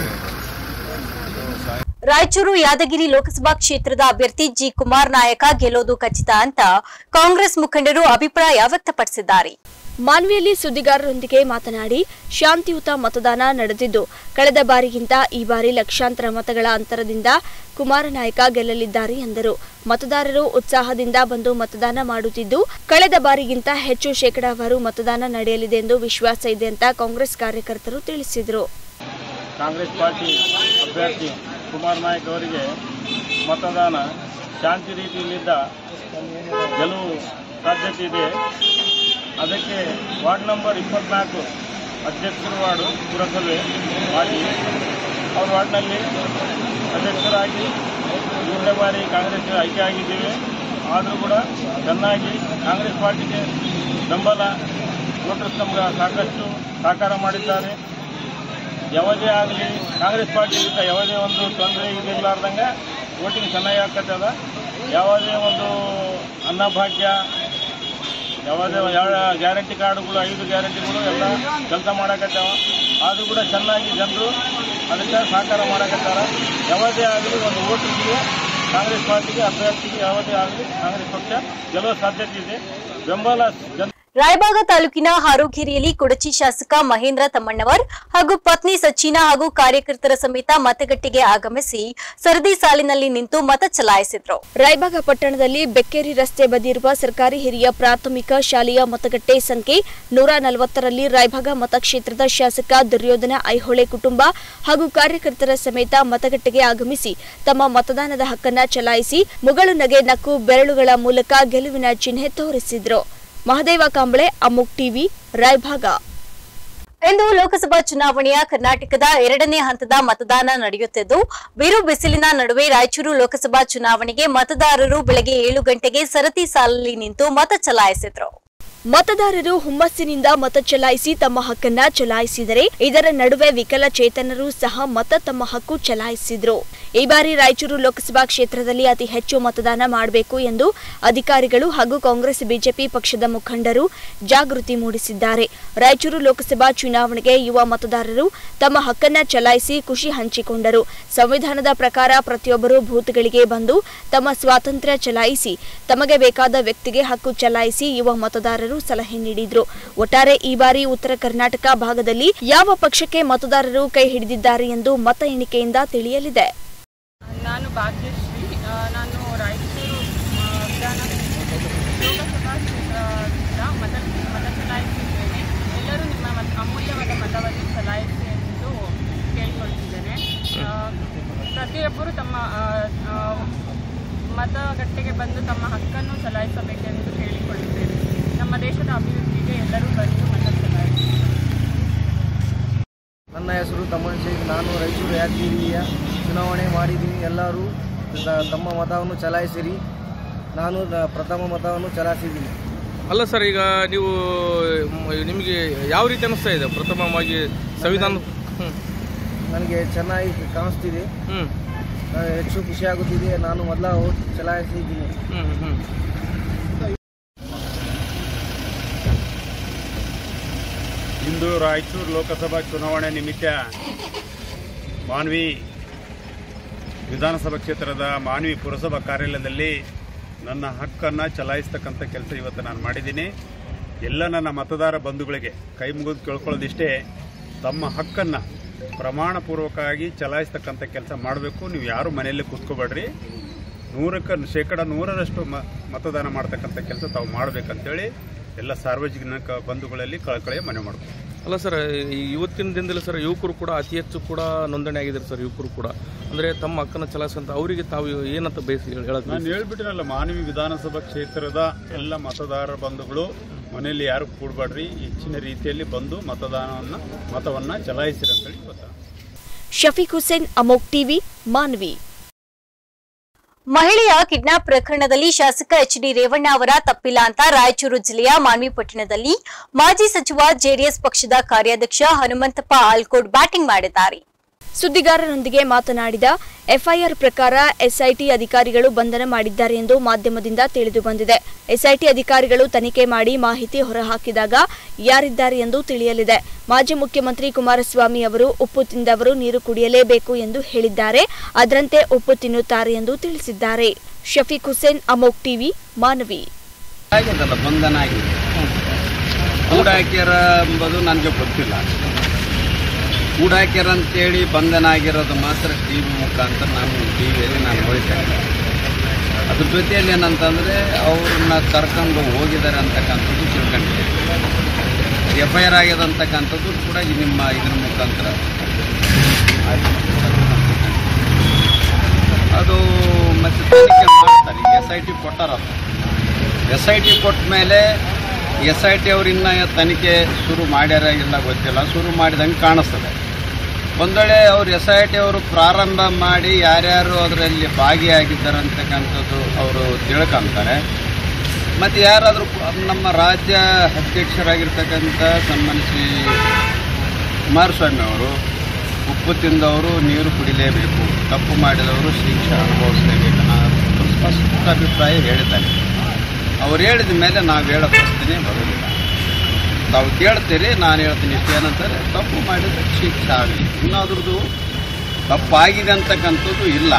ರಾಯಚೂರು, ಯಾದಗಿರಿ ಲೋಕಸಭಾ ಕ್ಷೇತ್ರದ ಅಭ್ಯರ್ಥಿ ಜಿ ಕುಮಾರ್ ನಾಯಕ ಗೆಲ್ಲೋದು ಖಚಿತ ಅಂತ ಕಾಂಗ್ರೆಸ್ ಮುಖಂಡರು ಅಭಿಪ್ರಾಯ ವ್ಯಕ್ತಪಡಿಸಿದ್ದಾರೆ. ಮಾನ್ವಿಯಲ್ಲಿ ಸುದ್ದಿಗಾರರೊಂದಿಗೆ ಮಾತನಾಡಿ ಶಾಂತಿಯುತ ಮತದಾನ ನಡೆದಿದ್ದು ಕಳೆದ ಬಾರಿಗಿಂತ ಈ ಬಾರಿ ಲಕ್ಷಾಂತರ ಮತಗಳ ಅಂತರದಿಂದ ಕುಮಾರನಾಯಕ ಗೆಲ್ಲಲಿದ್ದಾರೆ ಎಂದರು. ಮತದಾರರು ಉತ್ಸಾಹದಿಂದ ಬಂದು ಮತದಾನ ಮಾಡುತ್ತಿದ್ದು ಕಳೆದ ಬಾರಿಗಿಂತ ಹೆಚ್ಚು ಶೇಕಡಾವಾರು ಮತದಾನ ನಡೆಯಲಿದೆ ಎಂದು ವಿಶ್ವಾಸ ಇದೆ ಅಂತ ಕಾಂಗ್ರೆಸ್ ಕಾರ್ಯಕರ್ತರು ತಿಳಿಸಿದರು. ಕಾಂಗ್ರೆಸ್ ಪಾರ್ಟಿ ಅಭ್ಯರ್ಥಿ ಕುಮಾರ್ ನಾಯಕ್ ಅವರಿಗೆ ಮತದಾನ ಶಾಂತಿ ರೀತಿಯಲ್ಲಿದ್ದ ಗೆಲುವು ಸಾಧ್ಯತೆ ಇದೆ. ಅದಕ್ಕೆ ವಾರ್ಡ್ ನಂಬರ್ ಇಪ್ಪತ್ನಾಲ್ಕು ಅಧ್ಯಕ್ಷರ ವಾರ್ಡು ಪುರಸಭೆ ಪಾರ್ಟಿ ಅವ್ರ ವಾರ್ಡ್ನಲ್ಲಿ ಅಧ್ಯಕ್ಷರಾಗಿ ಮೂರನೇ ಬಾರಿ ಕಾಂಗ್ರೆಸ್ಗೆ ಆಯ್ಕೆ ಆಗಿದ್ದೀವಿ. ಆದರೂ ಕೂಡ ಚೆನ್ನಾಗಿ ಕಾಂಗ್ರೆಸ್ ಪಾರ್ಟಿಗೆ ಬೆಂಬಲ ವೋಟರ್ಸ್ ನಮ್ಗೆ ಸಾಕಷ್ಟು ಸಹಕಾರ ಮಾಡಿದ್ದಾರೆ. ಯಾವುದೇ ಆಗಲಿ ಕಾಂಗ್ರೆಸ್ ಪಾರ್ಟಿಯಿಂದ ಯಾವುದೇ ಒಂದು ತೊಂದರೆ ಇದಿರಲಾರ್ದಂಗೆ ವೋಟಿಂಗ್ ಚೆನ್ನಾಗಿ ಆಗ್ತದ. ಯಾವುದೇ ಒಂದು ಅನ್ನಭಾಗ್ಯ, ಯಾವುದೇ ಯಾವ ಗ್ಯಾರಂಟಿ ಕಾರ್ಡುಗಳು, ಐದು ಗ್ಯಾರಂಟಿಗಳು ಎಲ್ಲ ಕೆಲಸ ಮಾಡಕತ್ತಾವ. ಆದರೂ ಕೂಡ ಚೆನ್ನಾಗಿ ಜನರು ಅದಕ್ಕೆ ಸಹಕಾರ ಮಾಡಕತ್ತಾರ. ಯಾವುದೇ ಆಗಲಿ ಒಂದು ವೋಟಿಗೆ ಕಾಂಗ್ರೆಸ್ ಪಾರ್ಟಿಗೆ ಅಭ್ಯರ್ಥಿಗೆ ಯಾವುದೇ ಆಗಲಿ ಕಾಂಗ್ರೆಸ್ ಪಕ್ಷ ಗೆಲ್ಲುವ ಸಾಧ್ಯತೆ ಇದೆ. ಬೆಂಬಲ ರಾಯಬಾಗ ತಾಲೂಕಿನ ಹಾರೋಗೇರಿಯಲ್ಲಿ ಕೊಡಚಿ ಶಾಸಕ ಮಹೇಂದ್ರ ತಮ್ಮಣ್ಣವರ್ ಹಾಗೂ ಪತ್ನಿ ಸಚಿನಾ ಹಾಗೂ ಕಾರ್ಯಕರ್ತರ ಸಮೇತ ಮತಗಟ್ಟೆಗೆ ಆಗಮಿಸಿ ಸರದಿ ಸಾಲಿನಲ್ಲಿ ನಿಂತು ಮತ ಚಲಾಯಿಸಿದ್ರು. ರಾಯಬಾಗ ಪಟ್ಟಣದಲ್ಲಿ ಬೆಕ್ಕೇರಿ ರಸ್ತೆ ಬದಿಯಿರುವ ಸರ್ಕಾರಿ ಹಿರಿಯ ಪ್ರಾಥಮಿಕ ಶಾಲೆಯ ಮತಗಟ್ಟೆ ಸಂಖ್ಯೆ ನೂರ ನಲವತ್ತರಲ್ಲಿ ರಾಯಬಾಗ ಮತಕ್ಷೇತ್ರದ ಶಾಸಕ ದುರ್ಯೋಧನ ಐಹೊಳೆ ಕುಟುಂಬ ಹಾಗೂ ಕಾರ್ಯಕರ್ತರ ಸಮೇತ ಮತಗಟ್ಟೆಗೆ ಆಗಮಿಸಿ ತಮ್ಮ ಮತದಾನದ ಹಕ್ಕನ್ನ ಚಲಾಯಿಸಿ ಮುಗಳು ನಗೆ ನಕ್ಕು ಬೆರಳುಗಳ ಮೂಲಕ ಗೆಲುವಿನ ಚಿಹ್ನೆ ತೋರಿಸಿದ್ರು. ಮಹದೇವ ಕಾಂಬಳೆ, ಅಮುಕ್ ಟಿವಿ, ರಾಯಭಾಗ. ಇಂದು ಲೋಕಸಭಾ ಚುನಾವಣೆಯ ಕರ್ನಾಟಕದ ಎರಡನೇ ಹಂತದ ಮತದಾನ ನಡೆಯುತ್ತಿದ್ದು ಬಿರು ಬಿಸಿಲಿನ ನಡುವೆ ರಾಯಚೂರು ಲೋಕಸಭಾ ಚುನಾವಣೆಗೆ ಮತದಾರರು ಬೆಳಗ್ಗೆ ಏಳು ಗಂಟೆಗೆ ಸರತಿ ಸಾಲಲ್ಲಿ ನಿಂತು ಮತ ಚಲಾಯಿಸಿದ್ರು. ಮತದಾರರು ಹುಮ್ಮಸ್ಸಿನಿಂದ ಮತ ಚಲಾಯಿಸಿ ತಮ್ಮ ಹಕ್ಕನ್ನ ಚಲಾಯಿಸಿದರೆ ಇದರ ನಡುವೆ ವಿಕಲಚೇತನರು ಸಹ ಮತ ತಮ್ಮ ಹಕ್ಕು ಚಲಾಯಿಸಿದ್ರು. ಈ ಬಾರಿ ರಾಯಚೂರು ಲೋಕಸಭಾ ಕ್ಷೇತ್ರದಲ್ಲಿ ಅತಿ ಹೆಚ್ಚು ಮತದಾನ ಮಾಡಬೇಕು ಎಂದು ಅಧಿಕಾರಿಗಳು ಹಾಗೂ ಕಾಂಗ್ರೆಸ್ ಬಿಜೆಪಿ ಪಕ್ಷದ ಮುಖಂಡರು ಜಾಗೃತಿ ಮೂಡಿಸಿದ್ದಾರೆ. ರಾಯಚೂರು ಲೋಕಸಭಾ ಚುನಾವಣೆಗೆ ಯುವ ಮತದಾರರು ತಮ್ಮ ಹಕ್ಕನ್ನ ಚಲಾಯಿಸಿ ಖುಷಿ ಹಂಚಿಕೊಂಡರು. ಸಂವಿಧಾನದ ಪ್ರಕಾರ ಪ್ರತಿಯೊಬ್ಬರು ಬೂತ್ಗಳಿಗೆ ಬಂದು ತಮ್ಮ ಸ್ವಾತಂತ್ರ್ಯ ಚಲಾಯಿಸಿ ತಮಗೆ ಬೇಕಾದ ವ್ಯಕ್ತಿಗೆ ಹಕ್ಕು ಚಲಾಯಿಸಿ ಯುವ ಮತದಾರರು ಸಲಹೆ ನೀಡಿದ್ರು. ಒಟ್ಟಾರೆ ಈ ಬಾರಿ ಉತ್ತರ ಕರ್ನಾಟಕ ಭಾಗದಲ್ಲಿ ಯಾವ ಪಕ್ಷಕ್ಕೆ ಮತದಾರರು ಕೈ ಹಿಡಿದಿದ್ದಾರೆ ಎಂದು ಮತ ಎಣಿಕೆಯಿಂದ ತಿಳಿಯಲಿದೆ. ನಾನು ಭಾಗ್ಯಶ್ರೀ, ನಾನು ರಾಯಚೂರು ವಿಧಾನ ಲೋಕಸಭಾ ಕ್ಷೇತ್ರದಿಂದ ಮತ ಮತ ಚಲಾಯಿಸಿದ್ದೇನೆ. ಎಲ್ಲರೂ ನಿಮ್ಮ ಮತ ಅಮೂಲ್ಯವಾದ ಮತವನ್ನು ಚಲಾಯಿಸಿ ಎಂದು ಕೇಳಿಕೊಳ್ತಿದ್ದೇನೆ. ಪ್ರತಿಯೊಬ್ಬರು ತಮ್ಮ ಮತಗಟ್ಟೆಗೆ ಬಂದು ತಮ್ಮ ಹಕ್ಕನ್ನು ಚಲಾಯಿಸಬೇಕೆಂದು ಕೇಳಿಕೊಳ್ಳುತ್ತೇನೆ. ನಮ್ಮ ದೇಶದ ಅಭಿವೃದ್ಧಿಗೆ ಎಲ್ಲರೂ ಬಂದು ಮತ ಚಲಾಯಿಸಿ. ನನ್ನ ಹೆಸರು ತಮ್ಮನ್ ಶೇಖ್. ನಾನು ರಾಯಚೂರು ಯಾದಗಿರಿಯ ಚುನಾವಣೆ ಮಾಡಿದ್ದೀನಿ. ಎಲ್ಲರೂ ತಮ್ಮ ಮತವನ್ನು ಚಲಾಯಿಸಿರಿ. ನಾನು ಪ್ರಥಮ ಮತವನ್ನು ಚಲಾಯಿಸಿದ್ದೀನಿ. ಅಲ್ಲ ಸರ್, ಈಗ ನೀವು ನಿಮಗೆ ಯಾವ ರೀತಿ ಅನಿಸ್ತಾ ಇದೆ ಪ್ರಥಮವಾಗಿ ಸಂವಿಧಾನ? ನನಗೆ ಚೆನ್ನಾಗಿ ಕಾಣಿಸ್ತಿದೆ, ಹೆಚ್ಚು ಖುಷಿ ಆಗುತ್ತಿದೆ. ನಾನು ಮೊದಲ ಓಟ್ ಚಲಾಯಿಸಿದ್ದೀನಿ. ಇಂದು ರಾಯಚೂರು ಲೋಕಸಭಾ ಚುನಾವಣೆ ನಿಮಿತ್ತ ಮಾನ್ವಿ ವಿಧಾನಸಭಾ ಕ್ಷೇತ್ರದ ಮಾನ್ವಿ ಪುರಸಭಾ ಕಾರ್ಯಾಲಯದಲ್ಲಿ ನನ್ನ ಹಕ್ಕನ್ನು ಚಲಾಯಿಸ್ತಕ್ಕಂಥ ಕೆಲಸ ಇವತ್ತು ನಾನು ಮಾಡಿದ್ದೀನಿ. ಎಲ್ಲ ನನ್ನ ಮತದಾರ ಬಂಧುಗಳಿಗೆ ಕೈ ಮುಗಿದು ಕೇಳ್ಕೊಳ್ಳೋದಿಷ್ಟೇ, ತಮ್ಮ ಹಕ್ಕನ್ನು ಪ್ರಮಾಣಪೂರ್ವಕವಾಗಿ ಚಲಾಯಿಸ್ತಕ್ಕಂಥ ಕೆಲಸ ಮಾಡಬೇಕು. ನೀವು ಯಾರು ಮನೆಯಲ್ಲೇ ಕೂತ್ಕೋಬೇಡ್ರಿ, ನೂರಕ್ಕೆ ಶೇಕಡ ನೂರರಷ್ಟು ಮ ಮತದಾನ ಮಾಡ್ತಕ್ಕಂಥ ಕೆಲಸ ತಾವು ಮಾಡಬೇಕಂತೇಳಿ ಎಲ್ಲ ಸಾರ್ವಜನಿಕ ಬಂಧುಗಳಲ್ಲಿ ಕಳಕಳಿಯ ಮನವಿ ಮಾಡಬೇಕು. ಅಲ್ಲ ಸರ್, ಇವತ್ತಿನ ದಿನದಲ್ಲಿ ಸರ್ ಯುವಕರು ಕೂಡ ಅತಿ ಹೆಚ್ಚು ಕೂಡ ನೋಂದಣಿ ಆಗಿದ್ದಾರೆ ಸರ್. ಯುವಕರು ಕೂಡ ಅಂದರೆ ತಮ್ಮ ಹಕ್ಕನ್ನು ಚಲಾಯಿಸಂತ ಅವರಿಗೆ ತಾವು ಏನಂತ ಬಯಸಿ ಹೇಳೋದು? ನಾನು ಹೇಳ್ಬಿಟ್ಟಿನಲ್ಲ, ಮಾನ್ವಿ ವಿಧಾನಸಭಾ ಕ್ಷೇತ್ರದ ಎಲ್ಲ ಮತದಾರ ಬಂಧುಗಳು ಮನೆಯಲ್ಲಿ ಯಾರು ಕೂಡಬೇಡ್ರಿ, ಹೆಚ್ಚಿನ ರೀತಿಯಲ್ಲಿ ಬಂದು ಮತದಾನವನ್ನು ಮತವನ್ನು ಚಲಾಯಿಸಿರಿ ಅಂತೇಳಿ ಗೊತ್ತಾ. ಶಫೀಕ್ ಹುಸೇನ್, ಅಮೋಕ್ ಟಿವಿ, ಮಾನ್ವಿ. ಮಹಿಳೆಯ ಕಿಡ್ನಾಪ್ ಪ್ರಕರಣದಲ್ಲಿ ಶಾಸಕ ಎಚ್ ಡಿ ರೇವಣ್ಣ ಅವರ ತಪ್ಪಿಲ್ಲ ಅಂತ ರಾಯಚೂರು ಜಿಲ್ಲೆಯ ಮಾನ್ವಿ ಪಟ್ಟಣದಲ್ಲಿ ಮಾಜಿ ಸಚಿವ ಜೆಡಿಎಸ್ ಪಕ್ಷದ ಕಾರ್ಯಾಧ್ಯಕ್ಷ ಹನುಮಂತಪ್ಪ ಆಲ್ಕೋಡ್ ಬ್ಯಾಟಿಂಗ್ ಮಾಡಿದ್ದಾರೆ. ಸುದ್ದಿಗಾರರೊಂದಿಗೆ ಮಾತನಾಡಿದ ಎಫ್ಐಆರ್ ಪ್ರಕಾರ ಎಸ್ಐಟಿ ಅಧಿಕಾರಿಗಳು ಬಂಧನ ಮಾಡಿದ್ದಾರೆ ಎಂದು ಮಾಧ್ಯಮದಿಂದ ತಿಳಿದು ಬಂದಿದೆ. ಎಸ್ಐಟಿ ಅಧಿಕಾರಿಗಳು ತನಿಖೆ ಮಾಡಿ ಮಾಹಿತಿ ಹೊರಹಾಕಿದಾಗ ಯಾರಿದ್ದಾರೆ ಎಂದು ತಿಳಿಯಲಿದೆ. ಮಾಜಿ ಮುಖ್ಯಮಂತ್ರಿ ಕುಮಾರಸ್ವಾಮಿ ಅವರು ಉಪ್ಪು ತಿಂದವರು ನೀರು ಕುಡಿಯಲೇಬೇಕು ಎಂದು ಹೇಳಿದ್ದಾರೆ. ಅದರಂತೆ ಉಪ್ಪು ತಿನ್ನುತ್ತಾರೆ ಎಂದು ತಿಳಿಸಿದ್ದಾರೆ. ಶಫೀಕ್ ಹುಸೇನ್, ಅಮೋಕ್ ಟಿವಿ, ಮಾನವಿ. ಬಂಧನ ಆಗಿದೆ, ಕೂಡಾಕ್ಯರ ಎಂಬುದು ನನಗೆ ಗೊತ್ತಿಲ್ಲ. ಕೂಡಾಕ್ಯರ ಅಂತೇಳಿ ಬಂಧನ ಆಗಿರೋದು ಮಾತ್ರ ಟಿ ವಿ ಮುಖಾಂತರ ನಾನು ಟಿ ವಿಯಲ್ಲಿ ನಾನು ನೋಡಿದ್ದೇನೆ. ಅದ್ರ ಜೊತೆಯಲ್ಲಿ ಏನಂತಂದರೆ ಅವ್ರನ್ನ ಕರ್ಕೊಂಡು ಹೋಗಿದ್ದಾರೆ ಅಂತಕ್ಕಂಥದ್ದು ತಿಳ್ಕೊಂಡಿದೆ. ಎಫ್ ಐ ಆರ್ ಆಗಿದೆ ಅಂತಕ್ಕಂಥದ್ದು ಕೂಡ ನಿಮ್ಮ ಇದ್ರ ಮುಖಾಂತರ ಅದು ಮತ್ತೆ ತನಿಖೆ ಮಾಡ್ತಾರೆ. ಎಸ್ ಐ ಟಿ ಕೊಟ್ಟಾರದು. ಎಸ್ ಐ ಟಿ ಕೊಟ್ಟ ಮೇಲೆ ಎಸ್ ಐ ಟಿ ಅವ್ರು ಇನ್ನೂ ತನಿಖೆ ಶುರು ಮಾಡ್ಯಾರ ಇಲ್ಲ ಗೊತ್ತಿಲ್ಲ, ಶುರು ಮಾಡಿದಂಗೆ ಕಾಣಿಸ್ತದೆ. ಒಂದೊಳ್ಳೆ ಅವ್ರು ಎಸ್ ಐ ಟಿ ಅವರು ಪ್ರಾರಂಭ ಮಾಡಿ ಯಾರ್ಯಾರು ಅದರಲ್ಲಿ ಭಾಗಿಯಾಗಿದ್ದಾರೆ ಅಂತಕ್ಕಂಥದ್ದು ಅವರು ತಿಳ್ಕೊಂತಾರೆ. ಮತ್ತು ಯಾರಾದರೂ ನಮ್ಮ ರಾಜ್ಯ ಅಧ್ಯಕ್ಷರಾಗಿರ್ತಕ್ಕಂಥ ಸನ್ಮಾನ್ಯ ಶ್ರೀ ಕುಮಾರಸ್ವಾಮಿ ಅವರು ಉಪ್ಪು ತಿಂದವರು ನೀರು ಕುಡಿಲೇಬೇಕು, ತಪ್ಪು ಮಾಡಿದವರು ಶಿಕ್ಷೆ ಅನುಭವಿಸಲೇಬೇಕು ಅನ್ನೋ ಸ್ಪಷ್ಟ ಅಭಿಪ್ರಾಯ ಹೇಳಿದ್ದಾರೆ. ಅವ್ರು ಹೇಳಿದ ಮೇಲೆ ನಾವು ಹೇಳೋ ಪ್ರಶ್ನೆ ಬರೋದಿಲ್ಲ. ತಾವು ಕೇಳ್ತೀರಿ, ನಾನು ಹೇಳ್ತೀನಿ ಇಷ್ಟು ಏನಂತಾರೆ, ತಪ್ಪು ಮಾಡಿದ್ರೆ ಶಿಕ್ಷೆ ಆಗಲಿ. ಇನ್ನಾದ್ರದ್ದು ತಪ್ಪಾಗಿದೆ ಅಂತಕ್ಕಂಥದ್ದು ಇಲ್ಲ.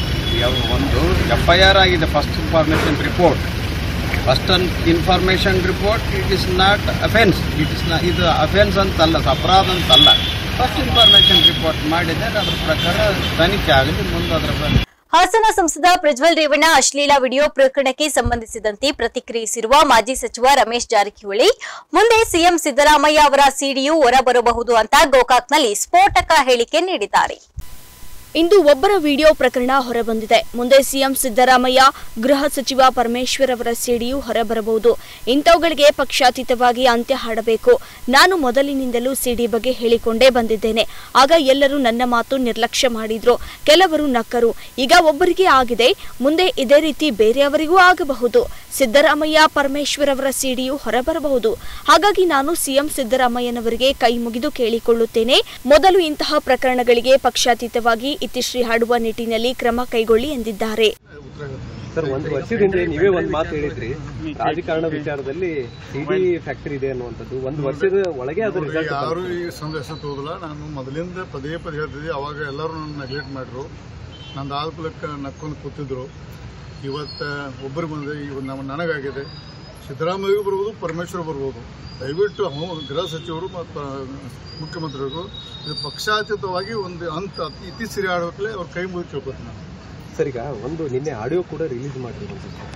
ಒಂದು ಎಫ್ ಐ ಆರ್ ಆಗಿದೆ, first information report. First information report it is not offence, it is ನಾ ಇದು ಅಫೆನ್ಸ್ ಅಂತಲ್ಲ, ಅಪರಾಧ ಅಂತಲ್ಲ. ಫಸ್ಟ್ ಇನ್ಫಾರ್ಮೇಷನ್ ರಿಪೋರ್ಟ್ ಮಾಡಿದರೆ ಅದರ ಪ್ರಕಾರ ತನಿಖೆ ಆಗಲಿ, ಮುಂದೆ ಅದರ ಬಗ್ಗೆ. ಹಾಸನ ಸಂಸದ ಪ್ರಜ್ವಲ್ ರೇವಣ್ಣ ಅಶ್ಲೀಲ ವಿಡಿಯೋ ಪ್ರಕರಣಕ್ಕೆ ಸಂಬಂಧಿಸಿದಂತೆ ಪ್ರತಿಕ್ರಿಯಿಸಿರುವ ಮಾಜಿ ಸಚಿವ ರಮೇಶ್ ಜಾರಕಿಹೊಳಿ, ಮುಂದೆ ಸಿಎಂ ಸಿದ್ದರಾಮಯ್ಯ ಅವರ ಸಿಡಿಯು ಹೊರಬರಬಹುದು ಅಂತ ಗೋಕಾಕ್ನಲ್ಲಿ ಸ್ಫೋಟಕ ಹೇಳಿಕೆ ನೀಡಿದ್ದಾರೆ. ಇಂದು ಒಬ್ಬರ ವಿಡಿಯೋ ಪ್ರಕರಣ ಹೊರಬಂದಿದೆ. ಮುಂದೆ ಸಿಎಂ ಸಿದ್ದರಾಮಯ್ಯ, ಗೃಹ ಸಚಿವ ಪರಮೇಶ್ವರ್ ಅವರ ಸಿಡಿಯು ಹೊರಬರಬಹುದು. ಇಂಥವುಗಳಿಗೆ ಪಕ್ಷಾತೀತವಾಗಿ ಅಂತ್ಯ ಹಾಡಬೇಕು. ನಾನು ಮೊದಲಿನಿಂದಲೂ ಸಿಡಿ ಬಗ್ಗೆ ಹೇಳಿಕೊಂಡೇ ಬಂದಿದ್ದೇನೆ. ಆಗ ಎಲ್ಲರೂ ನನ್ನ ಮಾತು ನಿರ್ಲಕ್ಷ್ಯ ಮಾಡಿದ್ರು, ಕೆಲವರು ನಕ್ಕರು. ಈಗ ಒಬ್ಬರಿಗೆ ಆಗಿದೆ, ಮುಂದೆ ಇದೇ ರೀತಿ ಬೇರೆಯವರಿಗೂ ಆಗಬಹುದು. ಸಿದ್ದರಾಮಯ್ಯ, ಪರಮೇಶ್ವರ್ ಅವರ ಸಿಡಿಯು ಹೊರಬರಬಹುದು. ಹಾಗಾಗಿ ನಾನು ಸಿಎಂ ಸಿದ್ದರಾಮಯ್ಯನವರಿಗೆ ಕೈ ಮುಗಿದು ಕೇಳಿಕೊಳ್ಳುತ್ತೇನೆ, ಮೊದಲು ಇಂತಹ ಪ್ರಕರಣಗಳಿಗೆ ಪಕ್ಷಾತೀತವಾಗಿ ಇತಿಶ್ರೀ ಹಾಡುವ ನಿಟ್ಟಿನಲ್ಲಿ ಕ್ರಮ ಕೈಗೊಳ್ಳಿ ಎಂದಿದ್ದಾರೆ. ಸರ್, ಒಂದು ವರ್ಷದಿಂದ ನೀವೇ ಒಂದು ಮಾತು ಹೇಳಿದ್ರಿ, ರಾಜಕಾರಣ ವಿಚಾರದಲ್ಲಿ ಸಿಡಿ ಫ್ಯಾಕ್ಟರಿ ಇದೆ ಅನ್ನುವಂಥದ್ದು. ಒಂದು ವರ್ಷದ ಒಳಗೆ ಅದು ರಿಸಲ್ಟ್ ಯಾರು ಈ ಸಂದೇಶ ತೋದಿಲ್ಲ. ನಾನು ಮೊದಲಿಂದ ಪದೇ ಪದೇ ಹೇಳ್ತಿದ್ದೆ, ಅವಾಗ ಎಲ್ಲರೂ ನನ್ನ ನೆಗ್ಲೆಕ್ಟ್ ಮಾಡಿದ್ರು, ನಂದು ಆಲ್ಕುಲಕ್ಕೆ ನಕ್ಕೊಂಡು ಕೂತಿದ್ರು. ಇವತ್ತು ಒಬ್ಬರು ಬಂದರೆ ಇವ ನಮ್ಮ ನನಗಾಗಿದೆ. ಸಿದ್ದರಾಮಯ್ಯಗೂ ಬರ್ಬೋದು, ಪರಮೇಶ್ವರ್ ಬರ್ಬೋದು. ದಯವಿಟ್ಟು ಗೃಹ ಸಚಿವರು ಮತ್ತು ಮುಖ್ಯಮಂತ್ರಿಗಳು ಇದು ಪಕ್ಷಾತೀತವಾಗಿ ಒಂದು ಹಂತ ಇತಿಶ್ರೀ ಆಡೋಕ್ಲೆ ಅವ್ರ ಕೈ ಮುಗಿ ಕೇಳ್ಕೊತೀನಿ ನಾನು. ಸರ್, ಈಗ ಒಂದು ನಿನ್ನೆ ಆಡಿಯೋ ಕೂಡ ರಿಲೀಸ್ ಮಾಡಿದ್ರು.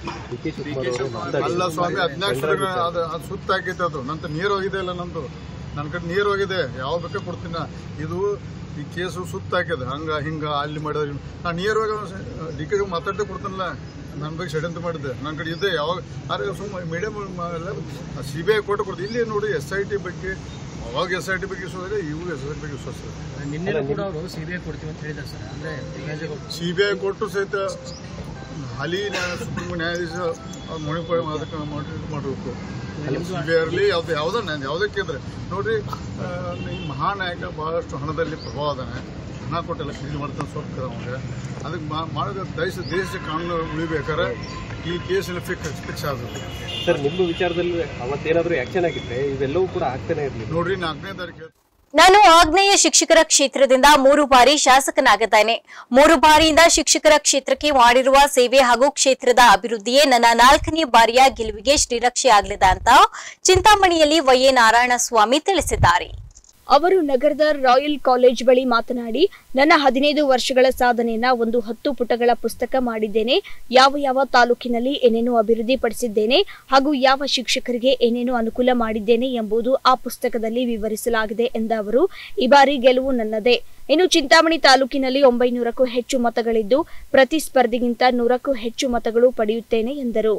ಅಲ್ಲ ಸ್ವಾಮಿ, ಹದಿನಾಲ್ಕು ಅದು ಸುತ್ತಾಕೈತೆ, ಅದು ನಂತರ ನೀರು ಹೋಗಿದೆ. ಅಲ್ಲ, ನಂದು ನನ್ನ ಕಡೆ ನೀರು ಹೋಗಿದೆ, ಯಾವ ಬೇಕಾ ಕೊಡ್ತೀನಿ. ಇದು ಈ ಕೇಸು ಸುತ್ತಾಕಿದೆ, ಹಂಗ ಹಿಂಗ ಅಲ್ಲಿ ಮಾಡಿದ್ರೆ ನಾನು ನೀರುವಾಗ ಡಿ ಕೆ ಮಾತಾಡ್ತಾ ಕೊಡ್ತೀನಲ್ಲ. ನನ್ನ ಬಗ್ಗೆ ಷಡ್ಯಂತ್ರ ಮಾಡಿದ್ದೆ, ನನ್ನ ಕಡೆ ಇದೆ. ಯಾವಾಗ ಅರೆ ಸುಮ್ಮ ಮೀಡಿಯಂ ಎಲ್ಲ ಸಿ ಬಿ ಐ ಕೊಟ್ಟು ಕೊಡ್ತೀವಿ. ಇಲ್ಲಿ ನೋಡಿ ಎಸ್ ಐ ಟಿ ಬಗ್ಗೆ, ಅವಾಗ ಎಸ್ ಐ ಟಿ ಬಗ್ಗೆ ವಿಶ್ವಾಸ, ಇವು ಎಸ್ ಐ ಟಿ ಬಗ್ಗೆ ವಿಶ್ವಾಸ. ನಿನ್ನೆ ಕೂಡ ಅವರು ಸಿಬಿಐ ಕೊಡ್ತೀವಿ ಅಂತ ಹೇಳಿದ್ದಾರೆ ಸರ್. ಅಂದ್ರೆ ಸಿ ಬಿ ಐ ಕೊಟ್ಟು ಸಹಿತ ಹಾಲಿ ನ್ಯಾಯ ಸುಪ್ರೀಂ ನ್ಯಾಯಾಧೀಶ ಮೊನಿಫೈ ಅದಕ್ಕೆ ಮಾಡಬೇಕು. ಇರಲಿ ಯಾವ್ದು ಯಾವುದೋ ಯಾವುದಕ್ಕೆ ಅಂದರೆ ನೋಡಿರಿ, ಈ ಮಹಾನಾಯಕ ಭಾಳಷ್ಟು ಹಣದಲ್ಲಿ ಪ್ರಭಾವ ಅದಾನೆ, ಹಣ ಕೊಟ್ಟೆಲ್ಲ ಖರೀದಿ ಮಾಡ್ತಾನೆ ಸ್ವಲ್ಪ ಅವಂಗೆ. ಅದಕ್ಕೆ ಮಾಡಿದ ದೇಶ ದೇಶ ಕಾನೂನು ಉಳಿಬೇಕಾದ್ರೆ ಈ ಕೇಸಲ್ಲಿ ಫಿಕ್ಸ್ ಫಿಕ್ಸ್ ಆಗಬೇಕು. ಸರ್, ನಿಮ್ಮ ವಿಚಾರದಲ್ಲಿ ಅವತ್ತೇನಾದರೂ ಆಕ್ಷನ್ ಆಗಿದ್ರೆ ಇವೆಲ್ಲವೂ ಕೂಡ ಆಗ್ತಾನೆ ಇರಲಿ. ನೋಡ್ರಿ, ನಾಲ್ಕನೇ ತಾರೀಕು ನಾನು ಆಗ್ನೇಯ ಶಿಕ್ಷಕರ ಕ್ಷೇತ್ರದಿಂದ ಮೂರು ಬಾರಿ ಶಾಸಕನಾಗಿದ್ದೇನೆ. ಮೂರು ಬಾರಿಯಿಂದ ಶಿಕ್ಷಕರ ಕ್ಷೇತ್ರಕ್ಕೆ ಮಾಡಿರುವ ಸೇವೆ ಹಾಗೂ ಕ್ಷೇತ್ರದ ಅಭಿವೃದ್ಧಿಯೇ ನನ್ನ ನಾಲ್ಕನೇ ಬಾರಿಯ ಗೆಲುವಿಗೆ ಶ್ರೀರಕ್ಷೆಯಾಗಲಿದೆ ಅಂತ ಚಿಂತಾಮಣಿಯಲ್ಲಿ ವೈಎ ನಾರಾಯಣಸ್ವಾಮಿ ತಿಳಿಸಿದ್ದಾರೆ. ಅವರು ನಗರದ ರಾಯಲ್ ಕಾಲೇಜ್ ಬಳಿ ಮಾತನಾಡಿ, ನನ್ನ ಹದಿನೈದು ವರ್ಷಗಳ ಸಾಧನೆಯನ್ನ ಒಂದು ಹತ್ತು ಪುಟಗಳ ಪುಸ್ತಕ ಮಾಡಿದ್ದೇನೆ. ಯಾವ ಯಾವ ತಾಲೂಕಿನಲ್ಲಿ ಏನೇನು ಅಭಿವೃದ್ಧಿ ಪಡಿಸಿದ್ದೇನೆ ಹಾಗೂ ಯಾವ ಶಿಕ್ಷಕರಿಗೆ ಏನೇನು ಅನುಕೂಲ ಮಾಡಿದ್ದೇನೆ ಎಂಬುದು ಆ ಪುಸ್ತಕದಲ್ಲಿ ವಿವರಿಸಲಾಗಿದೆ ಎಂದ ಅವರು, ಈ ಬಾರಿ ಗೆಲುವು ನನ್ನದೇ. ಇನ್ನು ಚಿಂತಾಮಣಿ ತಾಲೂಕಿನಲ್ಲಿ ಒಂಬೈನೂರಕ್ಕೂ ಹೆಚ್ಚು ಮತಗಳಿದ್ದು ಪ್ರತಿಸ್ಪರ್ಧಿಗಿಂತ ನೂರಕ್ಕೂ ಹೆಚ್ಚು ಮತಗಳು ಪಡೆಯುತ್ತೇನೆ ಎಂದರು.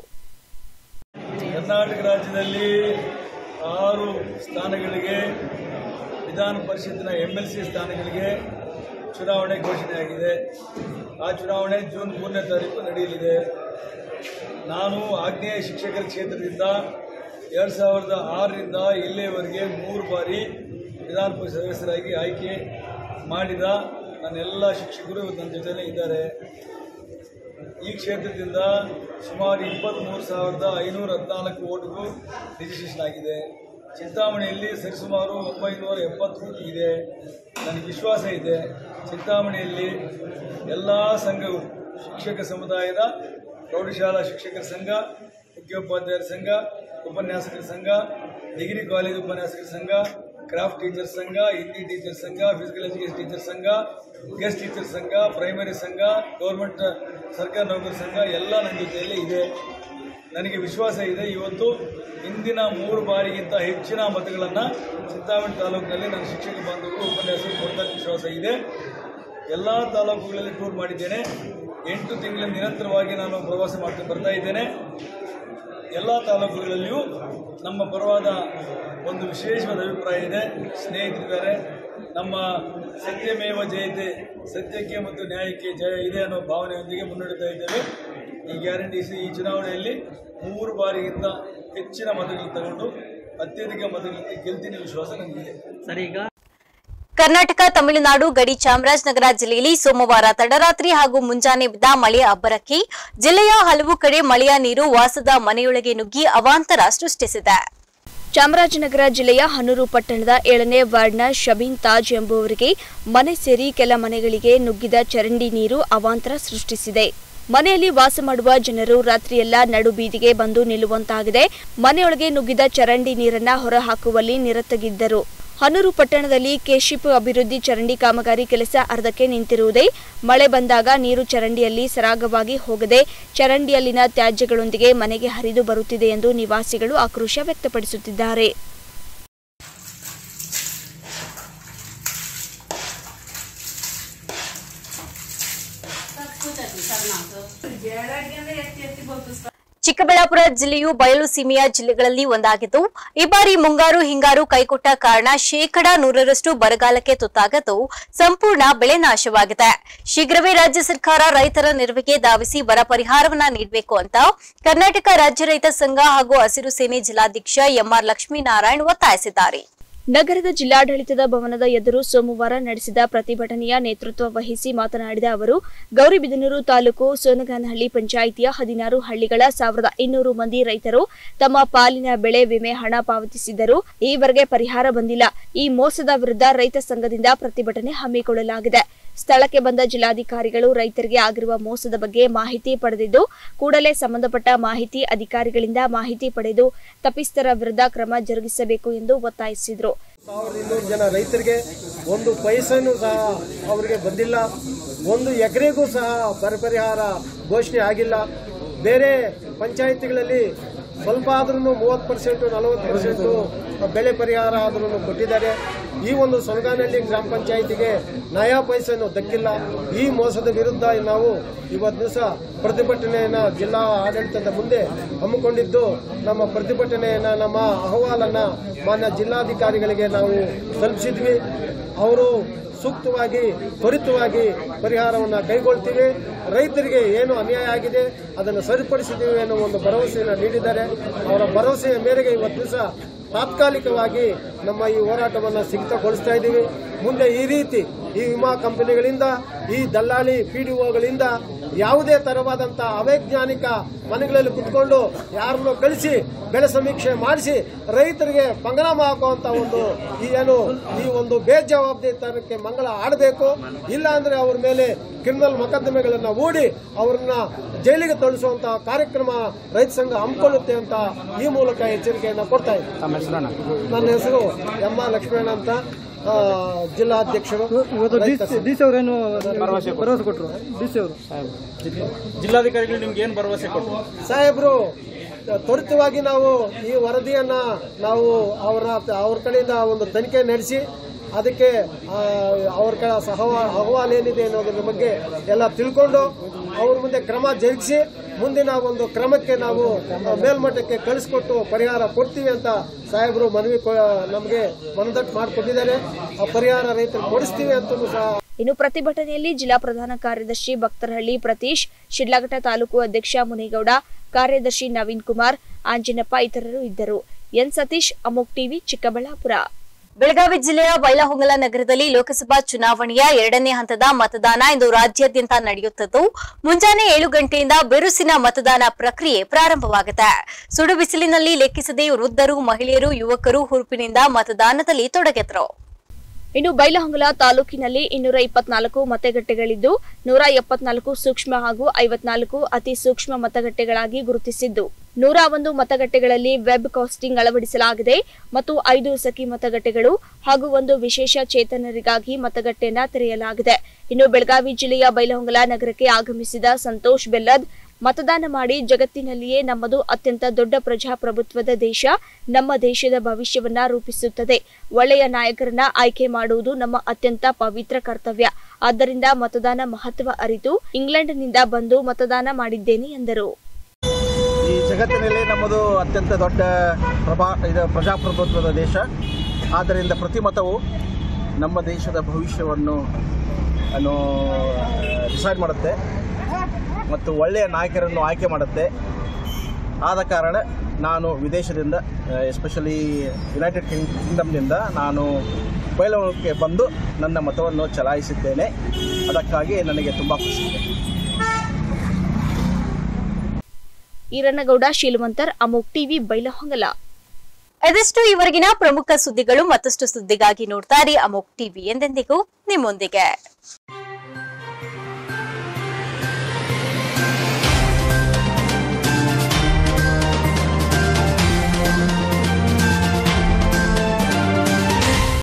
ಕರ್ನಾಟಕ ರಾಜ್ಯದಲ್ಲಿ ಆರು ಸ್ಥಾನಗಳಿಗೆ ವಿಧಾನ ಪರಿಷತ್ತಿನ ಎಂ ಎಲ್ ಸಿ ಸ್ಥಾನಗಳಿಗೆ ಚುನಾವಣೆ ಘೋಷಣೆಯಾಗಿದೆ. ಆ ಚುನಾವಣೆ ಜೂನ್ ಮೂರನೇ ತಾರೀಕು ನಡೆಯಲಿದೆ. ನಾನು ಆಗ್ನೇಯ ಶಿಕ್ಷಕರ ಕ್ಷೇತ್ರದಿಂದ ಎರಡು ಸಾವಿರದ ಆರರಿಂದ ಇಲ್ಲಿಯವರೆಗೆ ಮೂರು ಬಾರಿ ವಿಧಾನ ಪರಿಷತ್ ಸದಸ್ಯರಾಗಿ ಆಯ್ಕೆ ಮಾಡಿದ ನನ್ನೆಲ್ಲ ಶಿಕ್ಷಕರು ಇವತ್ತು ನನ್ನ ಜೊತೆಲೇ ಇದ್ದಾರೆ. ಈ ಕ್ಷೇತ್ರದಿಂದ ಸುಮಾರು ಇಪ್ಪತ್ತ್ಮೂರು ಸಾವಿರದ ಐನೂರ ಹದಿನಾಲ್ಕು ಓಟುಗಳು ರಿಜಿಸ್ಟ್ರೇಷನ್ ಆಗಿದೆ. ಚಿಂತಾಮಣಿಯಲ್ಲಿ ಸರಿಸುಮಾರು ಒಂಬೈನೂರ ಎಪ್ಪತ್ತು ಬೂತ್ ಇದೆ. ನನಗೆ ವಿಶ್ವಾಸ ಇದೆ, ಚಿಂತಾಮಣಿಯಲ್ಲಿ ಎಲ್ಲ ಸಂಘಗಳು, ಶಿಕ್ಷಕ ಸಮುದಾಯದ ಪ್ರೌಢಶಾಲಾ ಶಿಕ್ಷಕರ ಸಂಘ, ಮುಖ್ಯೋಪಾಧ್ಯಾಯರ ಸಂಘ, ಉಪನ್ಯಾಸಕರ ಸಂಘ, ಡಿಗ್ರಿ ಕಾಲೇಜು ಉಪನ್ಯಾಸಕರ ಸಂಘ, ಕ್ರಾಫ್ಟ್ ಟೀಚರ್ ಸಂಘ, ಹಿಂದಿ ಟೀಚರ್ ಸಂಘ, ಫಿಸಿಕಲ್ ಎಜುಕೇಷನ್ ಟೀಚರ್ ಸಂಘ, ಗೆಸ್ಟ್ ಟೀಚರ್ ಸಂಘ, ಪ್ರೈಮರಿ ಸಂಘ, ಗೌರ್ಮೆಂಟ್ ಸರ್ಕಾರಿ ನೌಕರ ಸಂಘ ಎಲ್ಲ ನನ್ನ ಜೊತೆಯಲ್ಲೇ ಇದೆ. ನನಗೆ ವಿಶ್ವಾಸ ಇದೆ, ಇವತ್ತು ಹಿಂದಿನ ಮೂರು ಬಾರಿಗಿಂತ ಹೆಚ್ಚಿನ ಮತಗಳನ್ನು ಚಿಂತಾಮಣಿ ತಾಲೂಕಿನಲ್ಲಿ ನನ್ನ ಶಿಕ್ಷಕ ಬಾಂಧವರು ಉಪನ್ಯಾಸಕರು ಕೊಡ್ತಾರೆ ವಿಶ್ವಾಸ ಇದೆ. ಎಲ್ಲ ತಾಲೂಕುಗಳಲ್ಲಿ ಟೂರ್ ಮಾಡಿದ್ದೇನೆ. ಎಂಟು ತಿಂಗಳ ನಿರಂತರವಾಗಿ ನಾನು ಪ್ರವಾಸ ಮಾಡ್ತಾ ಬರ್ತಾ ಇದ್ದೇನೆ. ಎಲ್ಲ ತಾಲೂಕುಗಳಲ್ಲಿಯೂ ನಮ್ಮ ಪರವಾದ ಒಂದು ವಿಶೇಷವಾದ ಅಭಿಪ್ರಾಯ ಇದೆ, ಸ್ನೇಹಿತರಿದ್ದಾರೆ. ನಮ್ಮ ಸತ್ಯಮೇವ ಜಯತೆ, ಸತ್ಯಕ್ಕೆ ಮತ್ತು ನ್ಯಾಯಕ್ಕೆ ಜಯ ಇದೆ ಅನ್ನೋ ಭಾವನೆಯೊಂದಿಗೆ ಮುನ್ನಡೆತಾ ಇದ್ದೇವೆ. ಈ ಗ್ಯಾರಂಟಿ ಈ ಚುನಾವಣೆಯಲ್ಲಿ ಮೂರು ಬಾರಿಗಿಂತ ಹೆಚ್ಚಿನ ಮತಗಳನ್ನು ತಗೊಂಡು ಅತ್ಯಧಿಕ ಮತಗಳಿಗೆ ಗೆಲ್ತೀನಿ ವಿಶ್ವಾಸ ನನಗಿದೆ. ಸರಿ, ಈಗ ಕರ್ನಾಟಕ ತಮಿಳುನಾಡು ಗಡಿ ಚಾಮರಾಜನಗರ ಜಿಲ್ಲೆಯಲ್ಲಿ ಸೋಮವಾರ ತಡರಾತ್ರಿ ಹಾಗೂ ಮುಂಜಾನೆ ಬಿದ್ದ ಮಳೆಯ ಅಬ್ಬರಕ್ಕೆ ಜಿಲ್ಲೆಯ ಹಲವು ಕಡೆ ಮಳೆಯ ನೀರು ವಾಸದ ಮನೆಯೊಳಗೆ ನುಗ್ಗಿ ಅವಾಂತರ ಸೃಷ್ಟಿಸಿದೆ. ಚಾಮರಾಜನಗರ ಜಿಲ್ಲೆಯ ಹನೂರು ಪಟ್ಟಣದ ಏಳನೇ ವಾರ್ಡ್ನ ಶಬೀನ್ ತಾಜ್ ಎಂಬುವರಿಗೆ ಮನೆ ಸೇರಿ ಕೆಲ ಮನೆಗಳಿಗೆ ನುಗ್ಗಿದ ಚರಂಡಿ ನೀರು ಅವಾಂತರ ಸೃಷ್ಟಿಸಿದೆ. ಮನೆಯಲ್ಲಿ ವಾಸ ಮಾಡುವ ಜನರು ರಾತ್ರಿಯೆಲ್ಲ ನಡು ಬೀದಿಗೆ ಬಂದು ನಿಲ್ಲುವಂತಾಗಿದೆ. ಮನೆಯೊಳಗೆ ನುಗ್ಗಿದ ಚರಂಡಿ ನೀರನ್ನ ಹೊರಹಾಕುವಲ್ಲಿ ನಿರತಗಿದ್ದರು. ಹನೂರು ಪಟ್ಟಣದಲ್ಲಿ ಕೆಶಿಪ್ ಅಭಿವೃದ್ಧಿ ಚರಂಡಿ ಕಾಮಗಾರಿ ಕೆಲಸ ಅರ್ಧಕ್ಕೆ ನಿಂತಿರುವುದೇ. ಮಳೆ ಬಂದಾಗ ನೀರು ಚರಂಡಿಯಲ್ಲಿ ಸರಾಗವಾಗಿ ಹೋಗದೆ ಚರಂಡಿಯಲ್ಲಿನ ತ್ಯಾಜ್ಯಗಳೊಂದಿಗೆ ಮನೆಗೆ ಹರಿದು ಬರುತ್ತಿದೆ ಎಂದು ನಿವಾಸಿಗಳು ಆಕ್ರೋಶ ವ್ಯಕ್ತಪಡಿಸುತ್ತಿದ್ದಾರೆ. ಚಿಕ್ಕಬಳ್ಳಾಪುರ ಜಿಲ್ಲೆಯು ಬಯಲು ಸೀಮೆಯ ಜಿಲ್ಲೆಗಳಲ್ಲಿ ಒಂದಾಗಿದ್ದು ಈ ಬಾರಿ ಮುಂಗಾರು ಹಿಂಗಾರು ಕೈಕೊಟ್ಟ ಕಾರಣ ಶೇಕಡಾ ನೂರರಷ್ಟು ಬರಗಾಲಕ್ಕೆ ತುತ್ತಾಗದ್ದು ಸಂಪೂರ್ಣ ಬೆಳೆ ನಾಶವಾಗಿದೆ. ಶೀಘ್ರವೇ ರಾಜ್ಯ ಸರ್ಕಾರ ರೈತರ ನೆರವಿಗೆ ಧಾವಿಸಿ ಬರ ಪರಿಹಾರವನ್ನ ನೀಡಬೇಕು ಅಂತ ಕರ್ನಾಟಕ ರಾಜ್ಯ ರೈತ ಸಂಘ ಹಾಗೂ ಹಸಿರು ಸೇನೆ ಜಿಲ್ಲಾಧ್ಯಕ್ಷ ಎಂಆರ್ ಲಕ್ಷ್ಮೀನಾರಾಯಣ್ ಒತ್ತಾಯಿಸಿದ್ದಾರೆ. ನಗರದ ಜಿಲ್ಲಾಡಳಿತದ ಭವನದ ಎದುರು ಸೋಮವಾರ ನಡೆಸಿದ ಪ್ರತಿಭಟನೆಯ ನೇತೃತ್ವ ವಹಿಸಿ ಮಾತನಾಡಿದ ಅವರು, ಗೌರಿಬಿದನೂರು ತಾಲೂಕು ಸೋನಗಾನಹಳ್ಳಿ ಪಂಚಾಯಿತಿಯ ಹದಿನಾರು ಹಳ್ಳಿಗಳ ಸಾವಿರದ ಇನ್ನೂರು ಮಂದಿ ರೈತರು ತಮ್ಮ ಪಾಲಿನ ಬೆಳೆ ವಿಮೆ ಹಣ ಪಾವತಿಸಿದ್ದರೂ ಈವರೆಗೆ ಪರಿಹಾರ ಬಂದಿಲ್ಲ. ಈ ಮೋಸದ ವಿರುದ್ಧ ರೈತ ಸಂಘದಿಂದ ಪ್ರತಿಭಟನೆ ಹಮ್ಮಿಕೊಳ್ಳಲಾಗಿದೆ. ಸ್ಥಳಕ್ಕೆ ಬಂದ ಜಿಲ್ಲಾಧಿಕಾರಿಗಳು ರೈತರಿಗೆ ಆಗಿರುವ ಮೋಸದ ಬಗ್ಗೆ ಮಾಹಿತಿ ಪಡೆದಿದ್ದು ಕೂಡಲೇ ಸಂಬಂಧಪಟ್ಟ ಮಾಹಿತಿ ಅಧಿಕಾರಿಗಳಿಂದ ಮಾಹಿತಿ ಪಡೆದು ತಪ್ಪಿಸ್ಥರ ವಿರುದ್ಧ ಕ್ರಮ ಜರುಗಿಸಬೇಕು ಎಂದು ಒತ್ತಾಯಿಸಿದರು. ಸಾವಿರದ ಇನ್ನೂರು ಜನ ರೈತರಿಗೆ ಒಂದು ಪೈಸೆನೂ ಸಹ ಅವರಿಗೆ ಬಂದಿಲ್ಲ. ಒಂದು ಎಕರೆಗೂ ಸಹ ಬರ ಪರಿಹಾರ ಘೋಷಣೆ ಆಗಿಲ್ಲ. ಬೇರೆ ಪಂಚಾಯಿತಿಗಳಲ್ಲಿ ಸ್ವಲ್ಪ ಆದ್ರೂ ಮೂವತ್ತು ಪರ್ಸೆಂಟು ನಲವತ್ತು ಪರ್ಸೆಂಟು ಬೆಳೆ ಪರಿಹಾರ ಆದ್ರೂ ಕೊಟ್ಟಿದ್ದಾರೆ. ಈ ಒಂದು ಸೊನಗಾನಹಳ್ಳಿ ಗ್ರಾಮ ಪಂಚಾಯಿತಿಗೆ ನಯಾ ಪೈಸೆನೂ ದಕ್ಕಿಲ್ಲ. ಈ ಮೋಸದ ವಿರುದ್ಧ ನಾವು ಇವತ್ತು ದಿವಸ ಪ್ರತಿಭಟನೆಯನ್ನ ಜಿಲ್ಲಾ ಆಡಳಿತದ ಮುಂದೆ ಹಮ್ಮಿಕೊಂಡಿದ್ದು, ನಮ್ಮ ಪ್ರತಿಭಟನೆಯನ್ನ ನಮ್ಮ ಅಹವಾಲನ್ನ ಮಾನ್ಯ ಜಿಲ್ಲಾಧಿಕಾರಿಗಳಿಗೆ ನಾವು ತಲುಪಿಸಿದ್ವಿ. ಅವರು ಸೂಕ್ತವಾಗಿ ತ್ವರಿತವಾಗಿ ಪರಿಹಾರವನ್ನು ಕೈಗೊಳ್ತೀವಿ. ರೈತರಿಗೆ ಏನು ಅನ್ಯಾಯ ಆಗಿದೆ ಅದನ್ನು ಸರಿಪಡಿಸಿದ್ದೀವಿ ಅನ್ನೋ ಒಂದು ಭರವಸೆಯನ್ನು ನೀಡಿದ್ದಾರೆ. ಅವರ ಭರವಸೆಯ ಮೇರೆಗೆ ಇವತ್ತು ದಿವಸ ತಾತ್ಕಾಲಿಕವಾಗಿ ನಮ್ಮ ಈ ಹೋರಾಟವನ್ನು ಸ್ಥಗಿತಗೊಳಿಸ್ತಾ ಇದ್ದೀವಿ. ಮುಂದೆ ಈ ರೀತಿ ಈ ವಿಮಾ ಕಂಪನಿಗಳಿಂದ ಈ ದಲ್ಲಾಳಿ ಪಿಡಿಒಗಳಿಂದ ಯಾವುದೇ ತರವಾದಂತಹ ಅವೈಜ್ಞಾನಿಕ ಮನೆಗಳಲ್ಲಿ ಕುತ್ಕೊಂಡು ಯಾರನ್ನು ಕಳಿಸಿ ಬೆಳೆ ಸಮೀಕ್ಷೆ ಮಾಡಿಸಿ ರೈತರಿಗೆ ಪಂಗನಾಮ ಹಾಕುವಂತ ಒಂದು ಈ ಏನು ಈ ಒಂದು ಬೇಜವಾಬ್ದಾರಿತನಕ್ಕೆ ಮಂಗಳ ಆಡಬೇಕು. ಇಲ್ಲ ಅಂದ್ರೆ ಅವ್ರ ಮೇಲೆ ಕ್ರಿಮಿನಲ್ ಮೊಕದ್ದಮೆಗಳನ್ನ ಹೂಡಿ ಅವ್ರನ್ನ ಜೈಲಿಗೆ ತಳಿಸುವಂತಹ ಕಾರ್ಯಕ್ರಮ ರೈತ ಸಂಘ ಹಮ್ಮಿಕೊಳ್ಳುತ್ತೆ ಅಂತ ಈ ಮೂಲಕ ಎಚ್ಚರಿಕೆಯನ್ನು ಕೊಡ್ತಾ ಇದ್ದೀನಿ. ನನ್ನ ಹೆಸರು ಎಂ ಆರ್ ಲಕ್ಷ್ಮಣ ಅಂತ, ಜಿಲ್ಲಾಧ್ಯಕ್ಷರು. ಡಿಸಿ ಅವರೇನು ಭರವಸೆ ಕೊಟ್ಟರು? ಡಿಸಿ ಅವರು ಜಿಲ್ಲಾಧಿಕಾರಿಗಳು ನಿಮ್ಗೆ ಏನು ಭರವಸೆ ಕೊಟ್ಟರು? ಸಾಹೇಬ್ರು ತ್ವರಿತವಾಗಿ ನಾವು ಈ ವರದಿಯನ್ನ ನಾವು ಅವರ ಅವ್ರ ಕಡೆಯಿಂದ ಒಂದು ತನಿಖೆ ನಡೆಸಿ ಅದಕ್ಕೆ ಅವ್ರ ಕಡೆ ಸಹ ಅಹವಾಲು ಏನಿದೆ ಅನ್ನೋದ್ರ ಬಗ್ಗೆ ಎಲ್ಲ ತಿಳ್ಕೊಂಡು ಅವ್ರ ಮುಂದೆ ಕ್ರಮ ಜರುಗಿಸಿ ಮುಂದಿನ ಒಂದು ಕ್ರಮಕ್ಕೆ ನಾವು ಮೇಲ್ಮಟ್ಟಕ್ಕೆ ಕಳಿಸ್ಕೊಟ್ಟು ಪರಿಹಾರ ಕೊಡ್ತೀವಿ ಅಂತ ಸಾಹೇಬರು ಮನವಿ ನಮಗೆ ಮನದಟ್ಟು ಮಾಡಿಕೊಟ್ಟಿದ್ದಾರೆ. ಆ ಪರಿಹಾರ ರೈತರು ಕೊಡಿಸ್ತೀವಿ ಅಂತ ಸಹ. ಇನ್ನು ಪ್ರತಿಭಟನೆಯಲ್ಲಿ ಜಿಲ್ಲಾ ಪ್ರಧಾನ ಕಾರ್ಯದರ್ಶಿ ಭಕ್ತರಹಳ್ಳಿ ಪ್ರತೀಶ್, ಶಿಡ್ಲಘಟ್ಟ ತಾಲೂಕು ಅಧ್ಯಕ್ಷ ಮುನೇಗೌಡ, ಕಾರ್ಯದರ್ಶಿ ನವೀನ್ ಕುಮಾರ್, ಆಂಜಿನಪ್ಪ ಇತರರು ಇದ್ದರು. ಎನ್ ಸತೀಶ್, ಅಮೋಕ್ ಟಿವಿ, ಚಿಕ್ಕಬಳ್ಳಾಪುರ. ಬೆಳಗಾವಿ ಜಿಲ್ಲೆಯ ಬೈಲಹೊಂಗಲ ನಗರದಲ್ಲಿ ಲೋಕಸಭಾ ಚುನಾವಣೆಯ ಎರಡನೇ ಹಂತದ ಮತದಾನ ಇಂದು ರಾಜ್ಯಾದ್ಯಂತ ನಡೆಯುತ್ತಿದ್ದು ಮುಂಜಾನೆ ಏಳು ಗಂಟೆಯಿಂದ ಬಿರುಸಿನ ಮತದಾನ ಪ್ರಕ್ರಿಯೆ ಪ್ರಾರಂಭವಾಗಿದೆ. ಸುಡು ಬಿಸಿಲಿನಲ್ಲಿ ಲೆಕ್ಕಿಸದೆ ವೃದ್ಧರು, ಮಹಿಳೆಯರು, ಯುವಕರು ಹುರುಪಿನಿಂದ ಮತದಾನದಲ್ಲಿ ತೊಡಗಿದ್ರು. ಇನ್ನು ಬೈಲಹೊಂಗಲ ತಾಲೂಕಿನಲ್ಲಿ ಇನ್ನೂರ ಇಪ್ಪತ್ನಾಲ್ಕು ಮತಗಟ್ಟೆಗಳಿದ್ದು ನೂರ ಎಪ್ಪತ್ನಾಲ್ಕು ಸೂಕ್ಷ್ಮ ಹಾಗೂ ಐವತ್ನಾಲ್ಕು ಅತಿ ಸೂಕ್ಷ್ಮ ಮತಗಟ್ಟೆಗಳಾಗಿ ಗುರುತಿಸಿದ್ದು ನೂರ ಒಂದು ಮತಗಟ್ಟೆಗಳಲ್ಲಿ ವೆಬ್ ಕಾಸ್ಟಿಂಗ್ ಅಳವಡಿಸಲಾಗಿದೆ ಮತ್ತು ಐದು ಸಖಿ ಮತಗಟ್ಟೆಗಳು ಹಾಗೂ ಒಂದು ವಿಶೇಷ ಚೇತನರಿಗಾಗಿ ಮತಗಟ್ಟೆಯನ್ನು ತೆರೆಯಲಾಗಿದೆ. ಇನ್ನು ಬೆಳಗಾವಿ ಜಿಲ್ಲೆಯ ಬೈಲಹೊಂಗಲ ನಗರಕ್ಕೆ ಆಗಮಿಸಿದ ಸಂತೋಷ್ ಬೆಲ್ಲದ್ ಮತದಾನ ಮಾಡಿ ಜಗತ್ತಿನಲ್ಲಿಯೇ ನಮ್ಮದು ಅತ್ಯಂತ ದೊಡ್ಡ ಪ್ರಜಾಪ್ರಭುತ್ವದ ದೇಶ, ನಮ್ಮ ದೇಶದ ಭವಿಷ್ಯವನ್ನ ರೂಪಿಸುತ್ತದೆ. ಒಳ್ಳೆಯ ನಾಯಕರನ್ನ ಆಯ್ಕೆ ಮಾಡುವುದು ನಮ್ಮ ಅತ್ಯಂತ ಪವಿತ್ರ ಕರ್ತವ್ಯ. ಆದ್ದರಿಂದ ಮತದಾನ ಮಹತ್ವ ಅರಿತು ಇಂಗ್ಲೆಂಡ್ನಿಂದ ಬಂದು ಮತದಾನ ಮಾಡಿದ್ದೇನೆ ಎಂದರು. ಈ ಜಗತ್ತಿನಲ್ಲಿ ನಮ್ಮದು ಅತ್ಯಂತ ದೊಡ್ಡ ಪ್ರಭಾ ಇದು ಪ್ರಜಾಪ್ರಭುತ್ವದ ದೇಶ. ಆದ್ದರಿಂದ ಪ್ರತಿ ಮತವು ನಮ್ಮ ದೇಶದ ಭವಿಷ್ಯವನ್ನು ಅನ್ನು ಡಿಸೈಡ್ ಮಾಡುತ್ತೆ ಮತ್ತು ಒಳ್ಳೆಯ ನಾಯಕರನ್ನು ಆಯ್ಕೆ ಮಾಡುತ್ತೆ. ಆದ ಕಾರಣ ನಾನು ವಿದೇಶದಿಂದ ಎಸ್ಪೆಷಲಿ ಯುನೈಟೆಡ್ ಕಿಂಗ್ಡಮ್ನಿಂದ ನಾನು ಬೈಲಹೊಂಗಲಕ್ಕೆ ಬಂದು ನನ್ನ ಮತವನ್ನು ಚಲಾಯಿಸಿದ್ದೇನೆ. ಅದಕ್ಕಾಗಿ ನನಗೆ ತುಂಬ ಖುಷಿ ಇದೆ. ಈರಣ್ಣಗೌಡ ಶೀಲವಂತರ್, ಅಮೋಕ್ ಟಿವಿ, ಬೈಲಹೊಂಗಲ. ಇದಷ್ಟು ಇವರೆಗಿನ ಪ್ರಮುಖ ಸುದ್ದಿಗಳು. ಮತ್ತಷ್ಟು ಸುದ್ದಿಗಾಗಿ ನೋಡ್ತಾ ಇರಿ ಅಮೋಕ್ ಟಿವಿ, ಎಂದೆಂದಿಗೂ ನಿಮ್ಮೊಂದಿಗೆ.